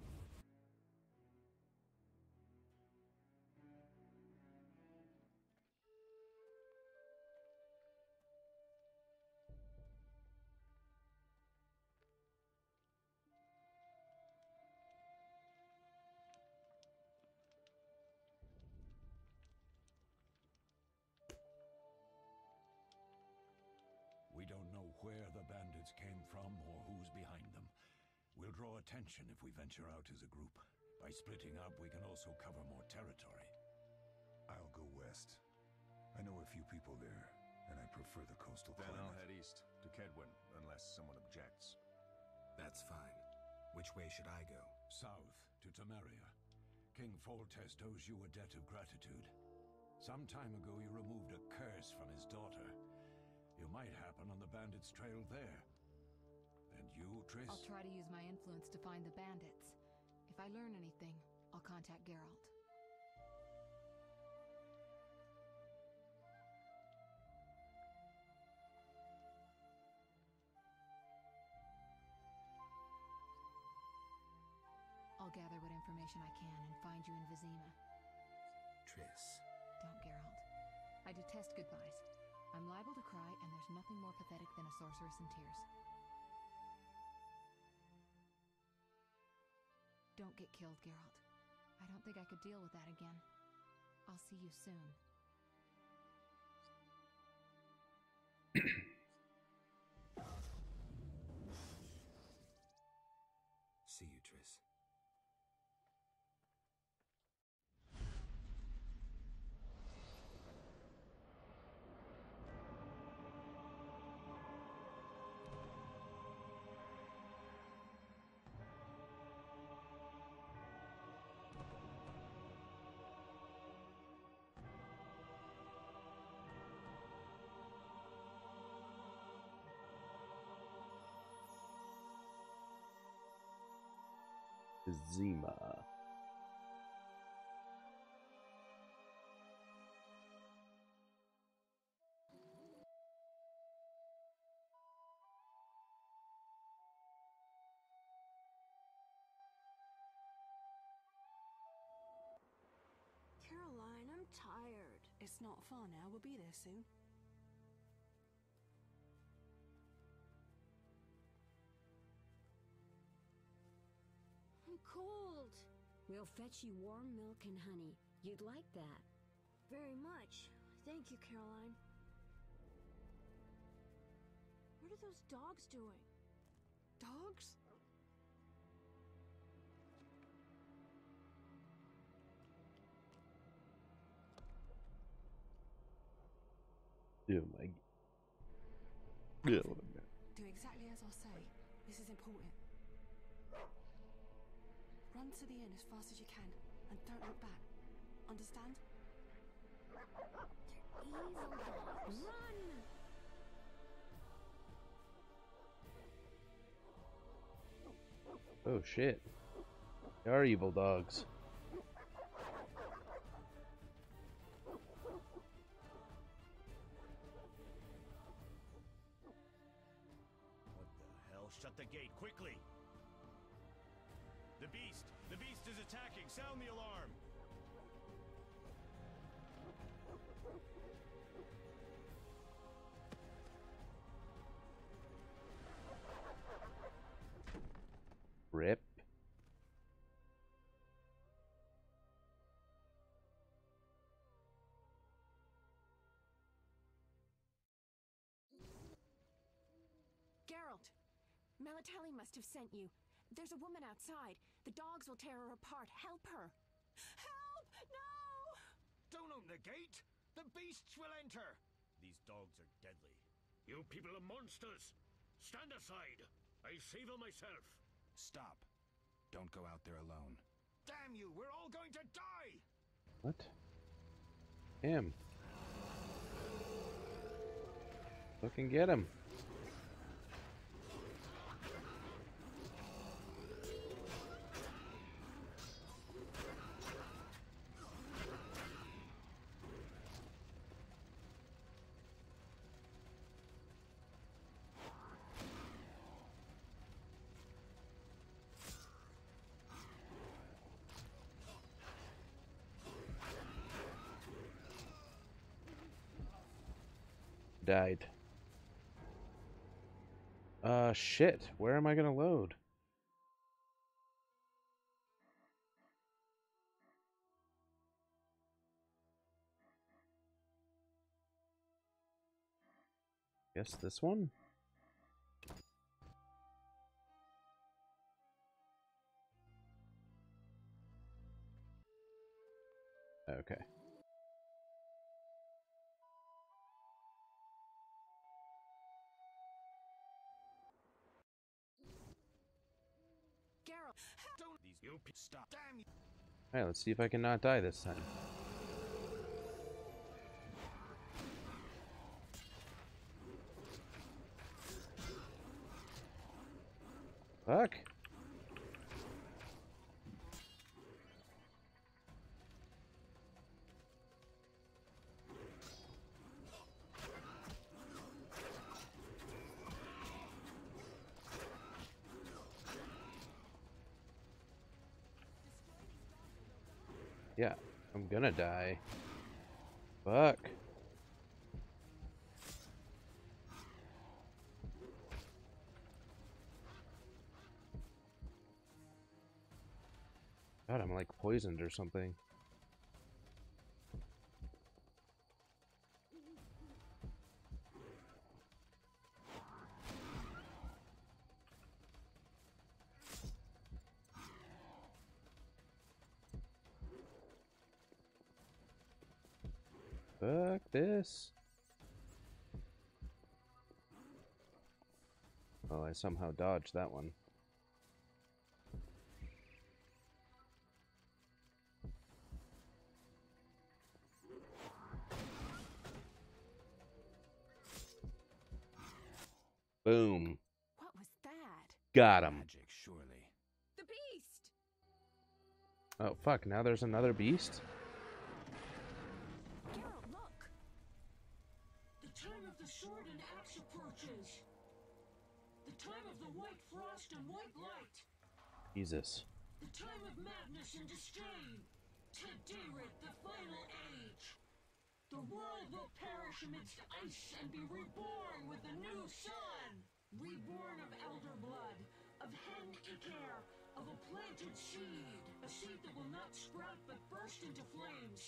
We don't know where the bandits came from or who's behind them. We'll draw attention if we venture out as a group. By splitting up, we can also cover more territory. I'll go west. I know a few people there, and I prefer the coastal Then climate. I'll head east to Kedwin, unless someone objects. That's fine. Which way should I go? South to Temeria. King Foltest owes you a debt of gratitude. Some time ago you removed a curse from his daughter. You might happen on the bandits' trail there. And you, Triss? I'll try to use my influence to find the bandits. If I learn anything, I'll contact Geralt. I'll gather what information I can and find you in Vizima. Triss. Don't, Geralt. I detest goodbyes. I'm liable to cry, and there's nothing more pathetic than a sorceress in tears. Don't get killed, Geralt. I don't think I could deal with that again. I'll see you soon. See you, Triss. Zima. Caroline, I'm tired. It's not far now. We'll be there soon. I'm cold. We'll fetch you warm milk and honey. You'd like that. Very much. Thank you, Caroline. What are those dogs doing? Dogs? Oh my. Do exactly as I'll say. This is important. Run to the inn as fast as you can, and don't look back. Understand? Evil dogs. Run! Oh shit. They are evil dogs. What the hell? Shut the gate, quickly! The beast! The beast is attacking! Sound the alarm! Rip. Geralt! Melitele must have sent you. There's a woman outside. The dogs will tear her apart. Help her! Help! No! Don't open the gate! The beasts will enter! These dogs are deadly. You people are monsters! Stand aside! I'll save them myself! Stop. Don't go out there alone. Damn you! We're all going to die! What? Him. Fucking get him. Died. Shit. Where am I gonna load? Guess this one? Okay. Geralt, don't these you stop. Damn you. Alright, let's see if I can not die this time. Fuck. Yeah, I'm gonna die. Fuck. God, I'm like poisoned or something. Fuck this. Oh, I somehow dodged that one. Boom. what was that? Got him. Magic, surely. The beast! Oh, fuck. Now there's another beast? Geralt, look! The time of the sword and axe approaches. The time of the white frost and white light. Jesus. The time of madness and disdain. Tedirit, the final age. The world will perish amidst ice and be reborn with a new sun. Reborn of elder blood, of hen Icair, of a planted seed. A seed that will not sprout but burst into flames.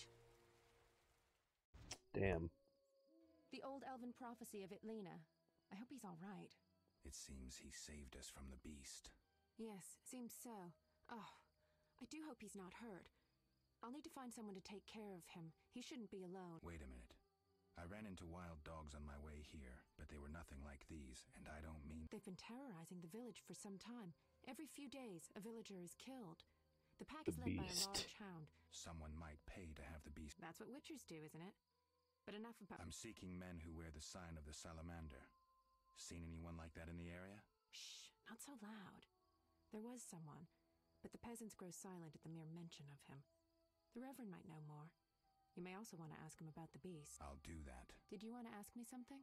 Damn. The old elven prophecy of Itlena. I hope he's all right. It seems he saved us from the beast. Yes, seems so. Oh, I do hope he's not hurt. I'll need to find someone to take care of him. He shouldn't be alone. Wait a minute. I ran into wild dogs on my way here, but they were nothing like these, and I don't mean... They've been terrorizing the village for some time. Every few days, a villager is killed. The pack is led by a large hound. Someone might pay to have the beast... That's what witchers do, isn't it? But enough about... I'm seeking men who wear the sign of the salamander. Seen anyone like that in the area? Shh, not so loud. There was someone, but the peasants grow silent at the mere mention of him. The Reverend might know more. You may also want to ask him about the beast. I'll do that. Did you want to ask me something?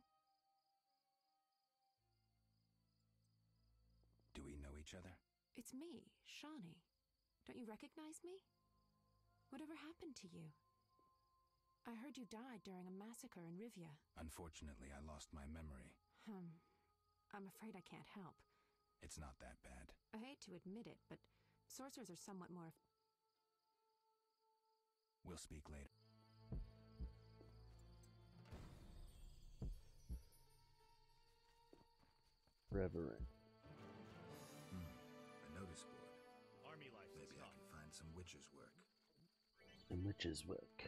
Do we know each other? It's me, Shani. Don't you recognize me? Whatever happened to you? I heard you died during a massacre in Rivia. Unfortunately, I lost my memory. I'm afraid I can't help. It's not that bad. I hate to admit it, but sorcerers are somewhat more... We'll speak later. Reverend. A notice board. Army life. Maybe I can find some witcher's work. And witch's work.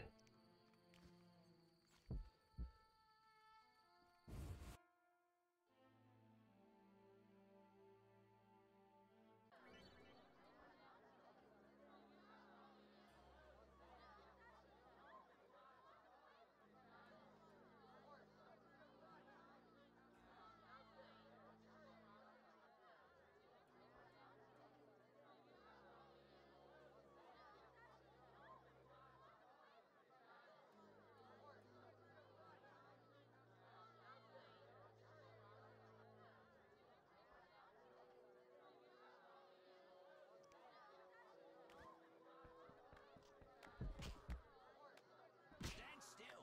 Stand still.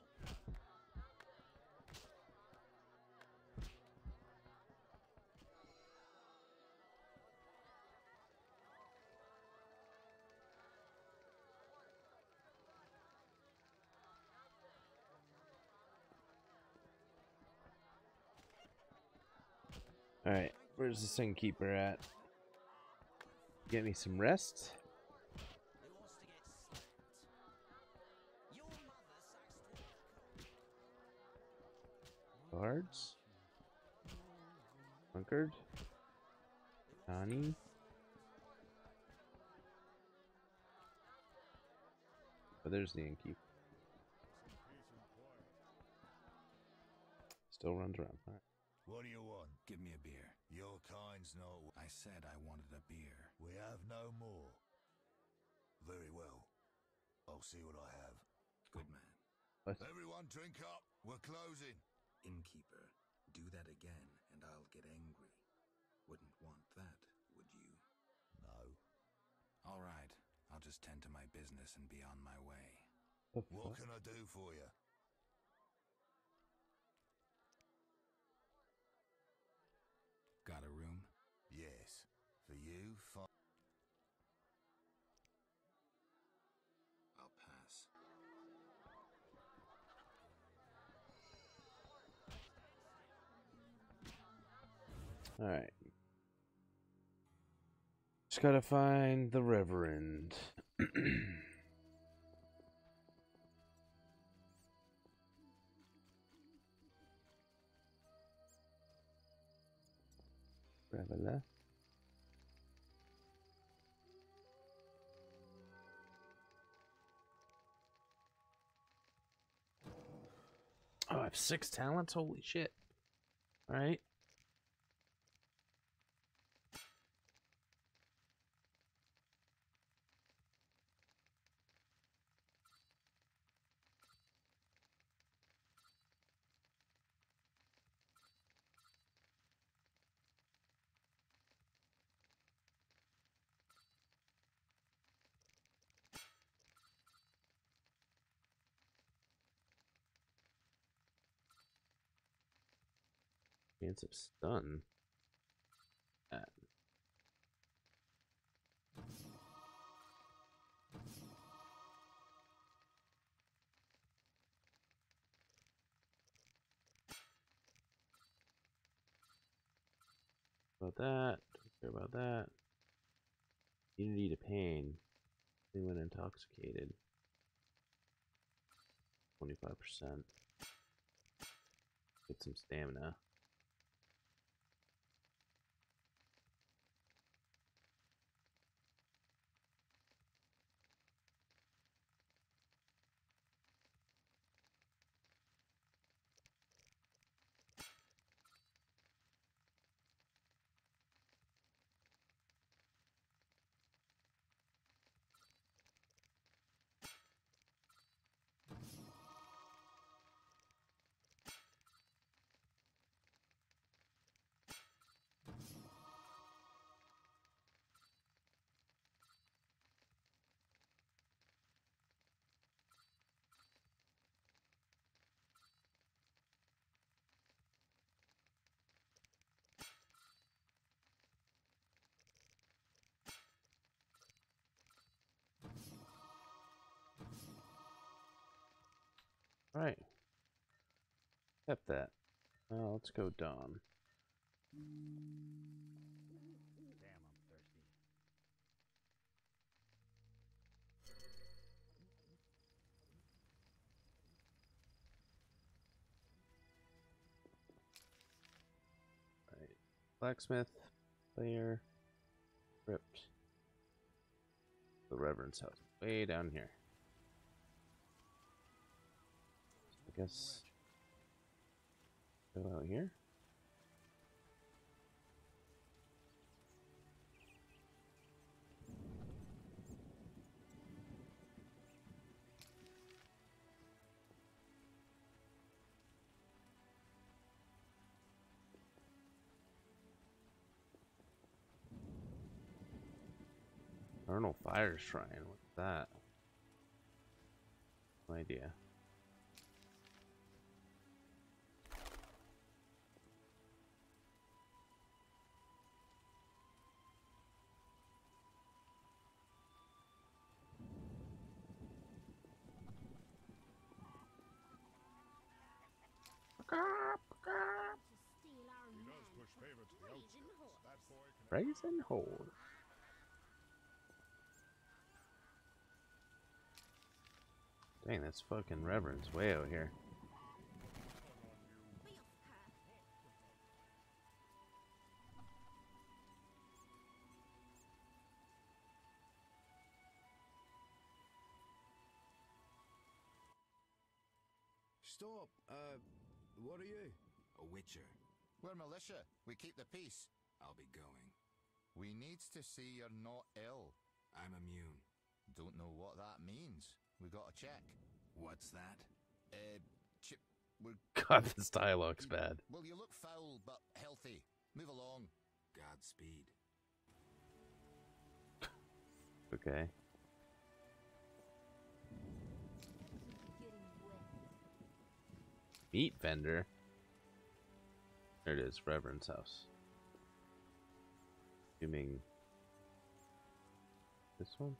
Alright, where's the Sinkeeper at? Get me some rest. Who wants to get slapped? You Guards. Bunkered. Connie. Oh, there's the innkeeper. Still runs around. All right. What do you want? Give me a beer. Your kind's not... I said I wanted a beer. We have no more. Very well. I'll see what I have. Good man. What? Everyone drink up. We're closing. Innkeeper, do that again and I'll get angry. Wouldn't want that, would you? No. All right. I'll just tend to my business and be on my way. What can I do for you? Got a room? Yes. For you, I'll pass. Alright. Just gotta find the Reverend. Revela. Oh, I have 6 talents? Holy shit. Alright. Chance of stun. That. About that. Don't care about that. Immunity to pain. When intoxicated. 25%. Get some stamina. Alright. Accept that. Let's go Dawn. Damn, I'm thirsty. Alright. Blacksmith, player, crypt. The Reverend's house. Way down here. I guess go out here. Eternal Fire Shrine. What's that? No idea. Brazen Horde. Dang, that's fucking Reverend's way out here. Stop. What are you? A witcher. We're militia. We keep the peace. I'll be going. We needs to see you're not ill. I'm immune. Don't know what that means. We got to check. What's that? We're... God, this dialogue's bad. Well, you look foul, but healthy. Move along. Godspeed. Okay. Meat vendor. There it is, Reverend's house. Assuming this one.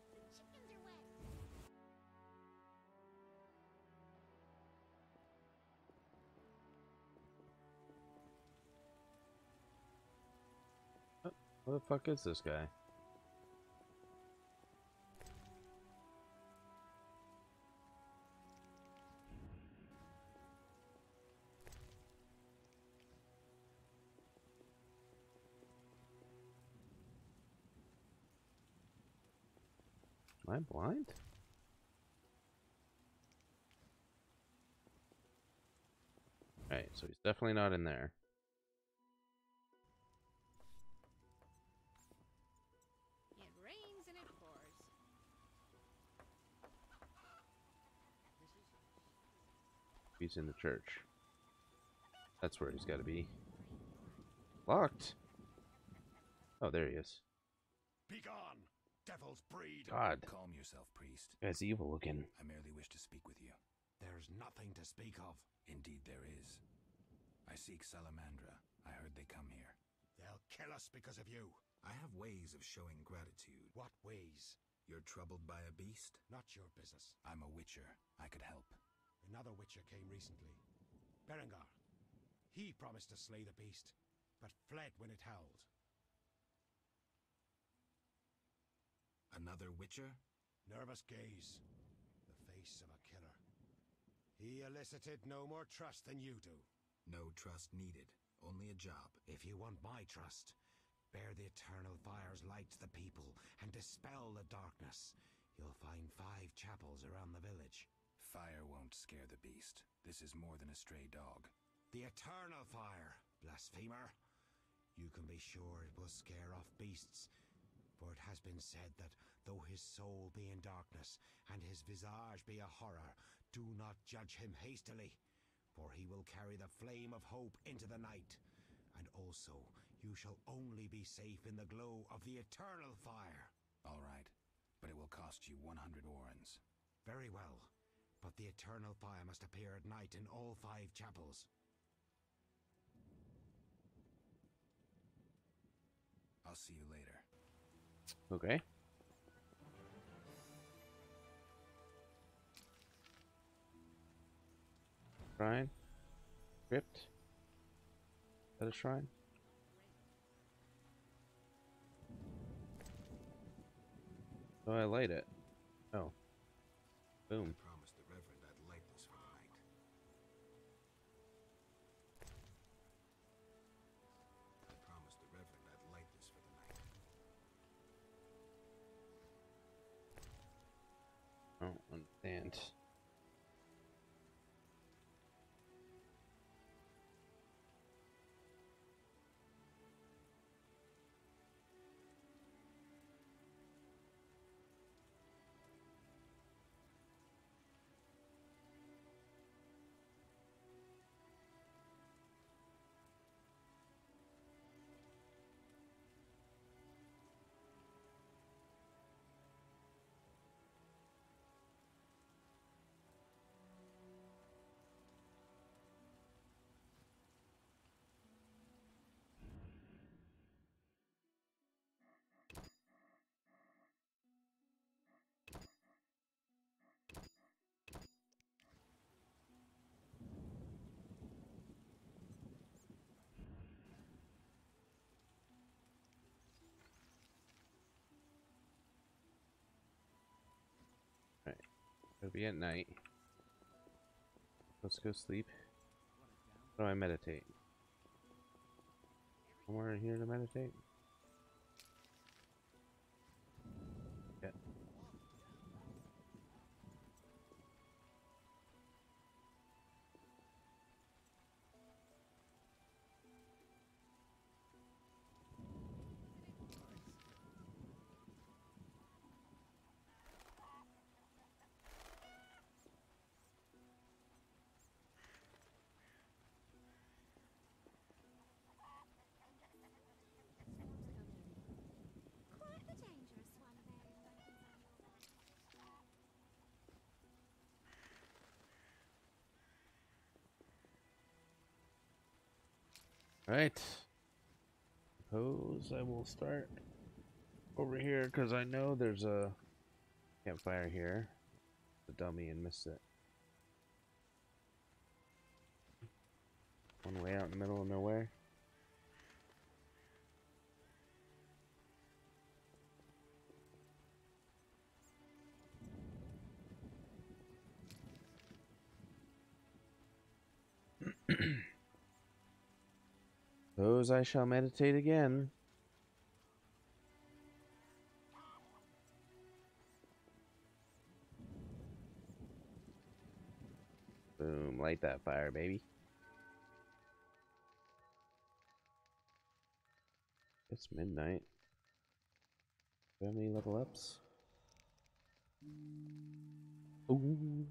Oh, what the fuck is this guy? Am I blind? Right, so he's definitely not in there. It rains and it pours. He's in the church. That's where he's got to be. Locked. Oh, there he is. Begone, devil's breed. God. Calm yourself, priest. Guy's evil looking. I merely wish to speak with you. There's nothing to speak of. Indeed there is. I seek Salamandra. I heard they come here. They'll kill us because of you. I have ways of showing gratitude. What ways? You're troubled by a beast? Not your business. I'm a witcher. I could help. Another witcher came recently. Berengar. He promised to slay the beast, but fled when it howled. Another witcher? Nervous gaze. The face of a killer. He elicited no more trust than you do. No trust needed. Only a job. If you want my trust, bear the eternal fire's light to the people and dispel the darkness. You'll find 5 chapels around the village. Fire won't scare the beast. This is more than a stray dog. The eternal fire, blasphemer. You can be sure it will scare off beasts. For it has been said that though his soul be in darkness and his visage be a horror, do not judge him hastily, for he will carry the flame of hope into the night. And also, you shall only be safe in the glow of the eternal fire. All right, but it will cost you 100 orens. Very well, but the eternal fire must appear at night in all 5 chapels. I'll see you later. Okay. Shrine? Crypt? Is that a shrine? Oh, I light it. Oh. Boom. I promised the Reverend I'd light this for the night. I promised the Reverend I'd light this for the night. I don't understand. It'll be at night. Let's go sleep. How do I meditate? Somewhere in here to meditate? Yeah. Right. Suppose I will start over here because I know there's a campfire here. The dummy and missed it. One way out in the middle of nowhere. Suppose I shall meditate again. Boom, light that fire, baby. It's midnight. Do I have any level ups? Ooh.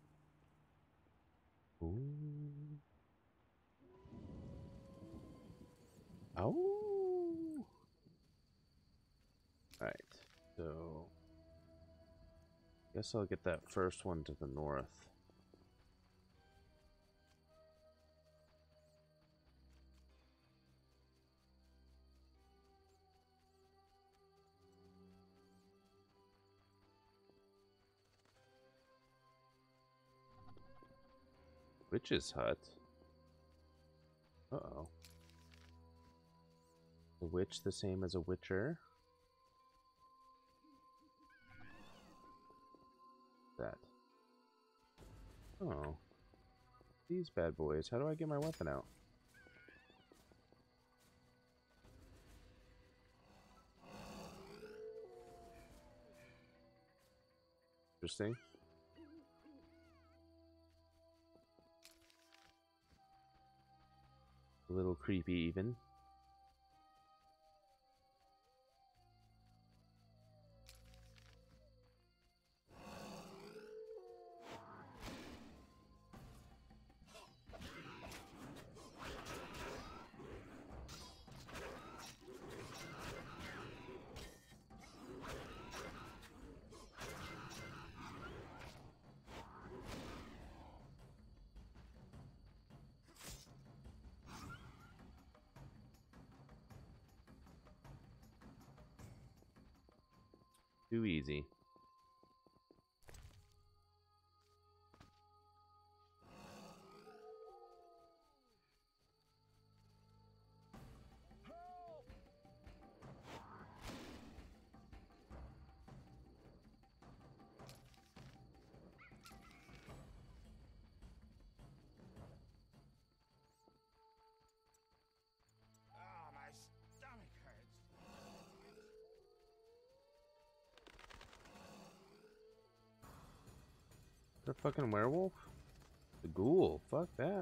Ooh. Oh. Alright, so guess I'll get that first one to the north. Witch's hut. Uh-oh. A witch the same as a witcher? That. Oh. These bad boys. How do I get my weapon out? Interesting. A little creepy even. Too easy. Oh, my stomach hurts. The fucking werewolf? The ghoul. Fuck that.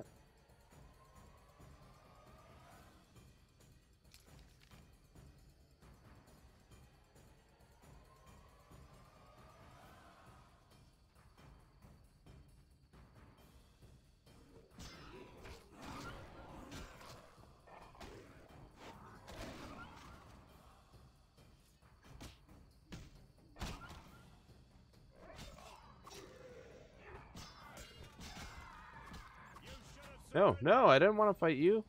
No, no, I didn't want to fight you.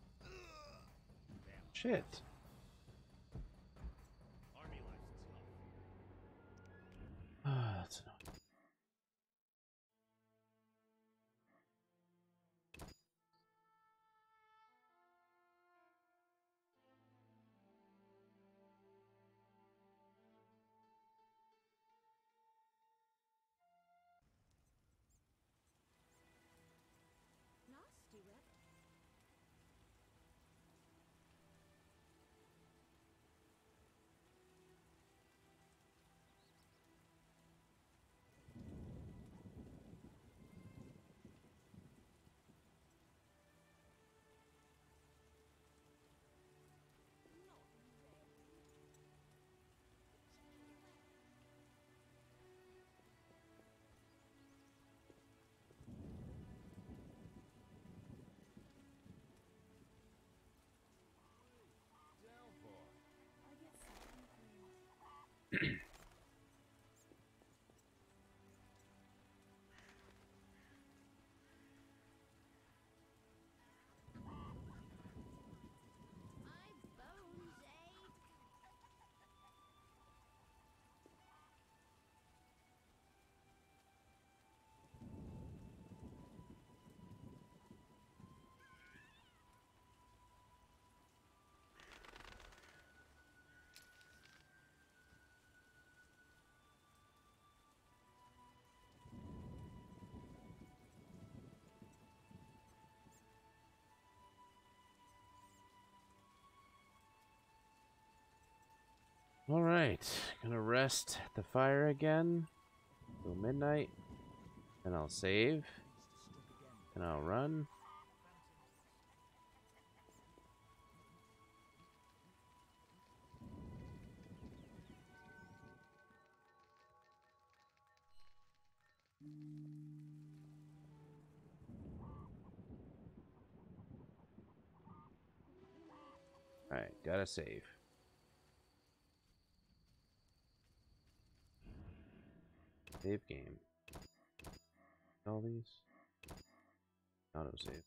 Shit. Ah, that's enough. Nasty, Rep. Alright, gonna rest at the fire again till midnight. And I'll save. And I'll run. Alright, gotta save. Save game. All these. Auto save.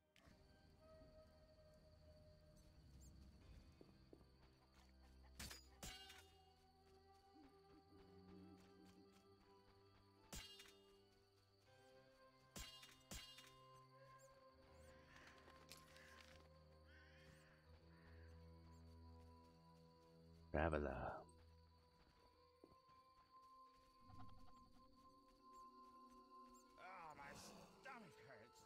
Traveler. Oh, my stomach hurts.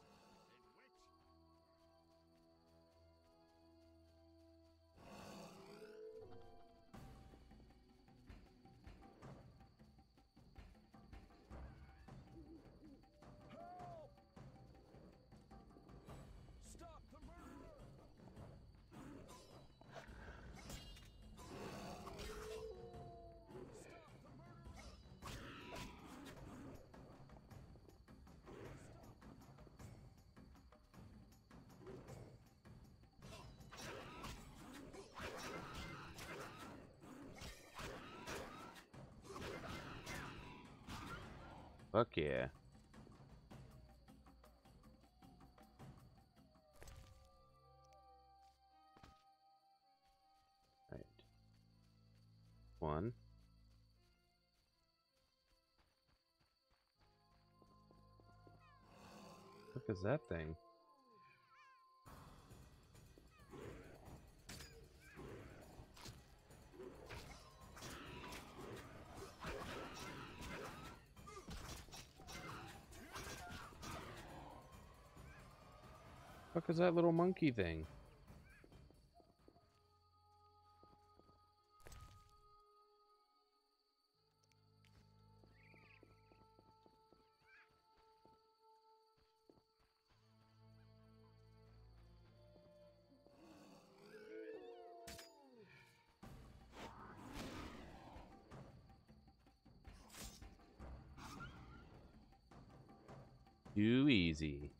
Stop the murderer! Fuck yeah. Right. One. What is that thing? What is that little monkey thing? Too easy.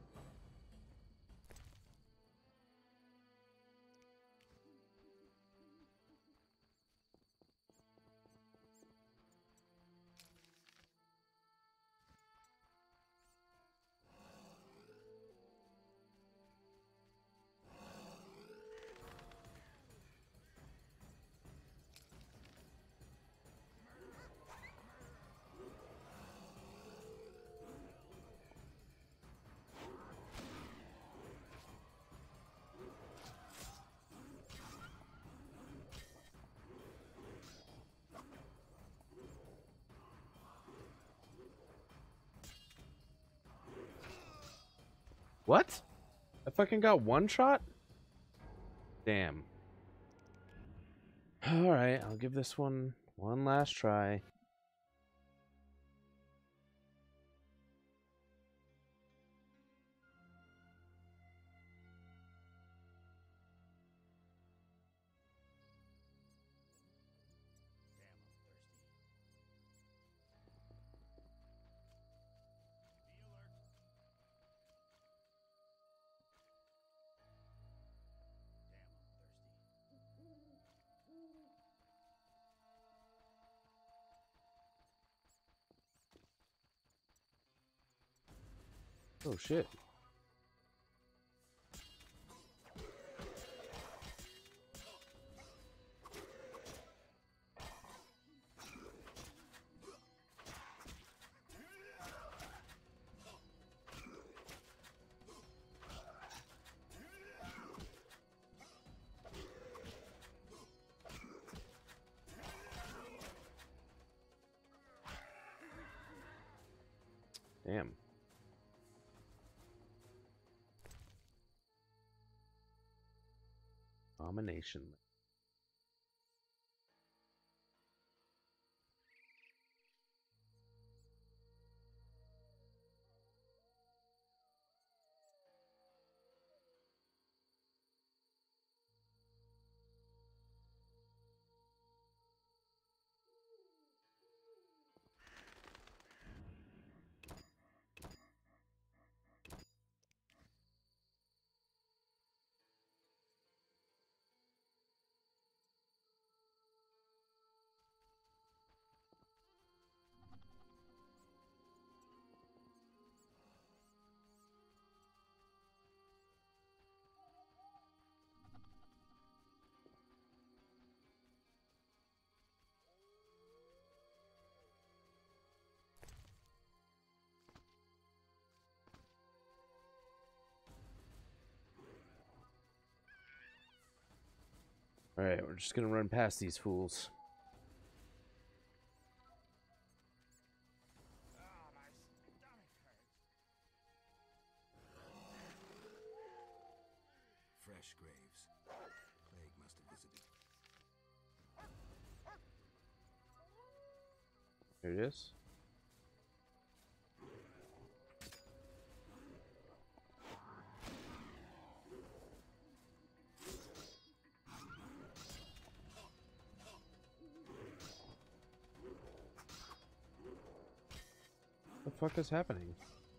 What? I fucking got one shot? Damn. Alright, I'll give this one last try. Oh shit. Damn. Abomination. Alright, we're just gonna run past these fools. Fresh graves. Plague must have visited. Here it is. What the fuck is happening?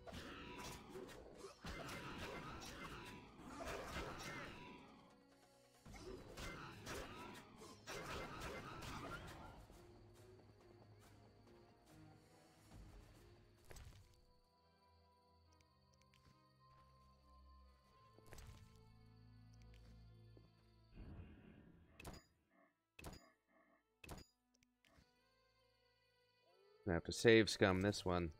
I have to save scum this one.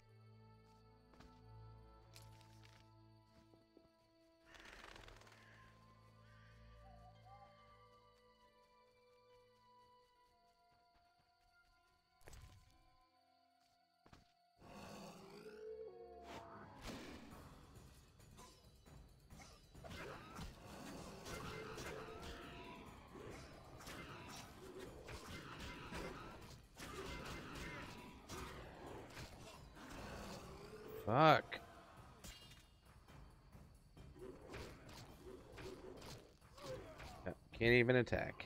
Fuck. Can't even attack.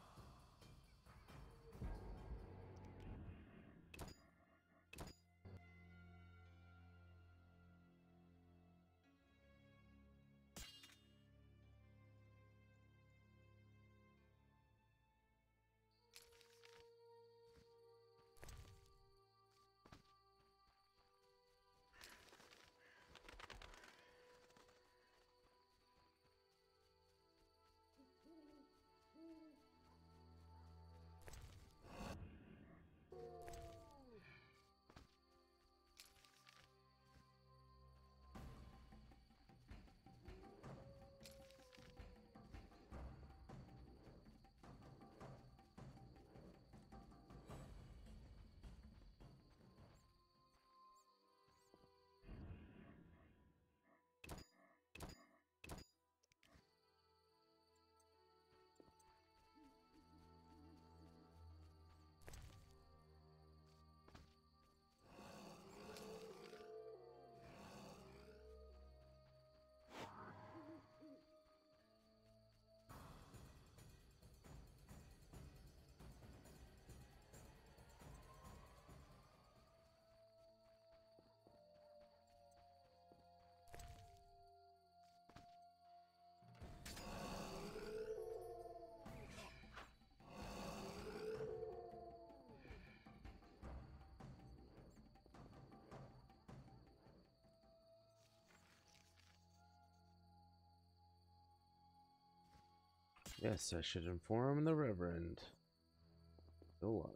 Yes, I should inform the Reverend. So what?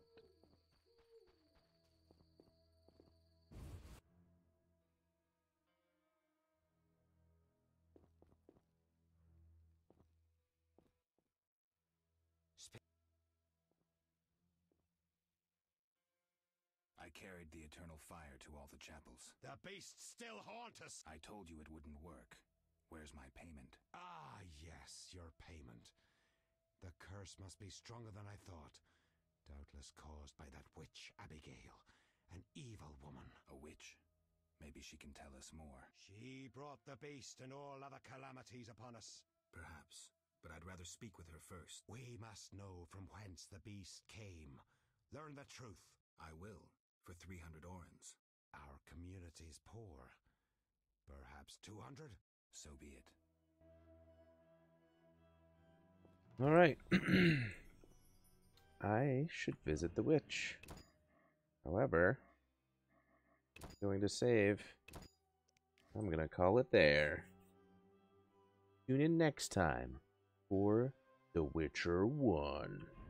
I carried the eternal fire to all the chapels. The beasts still haunt us. I told you it wouldn't work. Where's my payment? Ah, yes, your payment. The curse must be stronger than I thought. Doubtless caused by that witch, Abigail. An evil woman. A witch? Maybe she can tell us more. She brought the beast and all other calamities upon us. Perhaps, but I'd rather speak with her first. We must know from whence the beast came. Learn the truth. I will, for 300 orens. Our community's poor. Perhaps 200? So be it. All right. I should visit the witch. However, I'm going to save. I'm going to call it there. Tune in next time for The Witcher 1.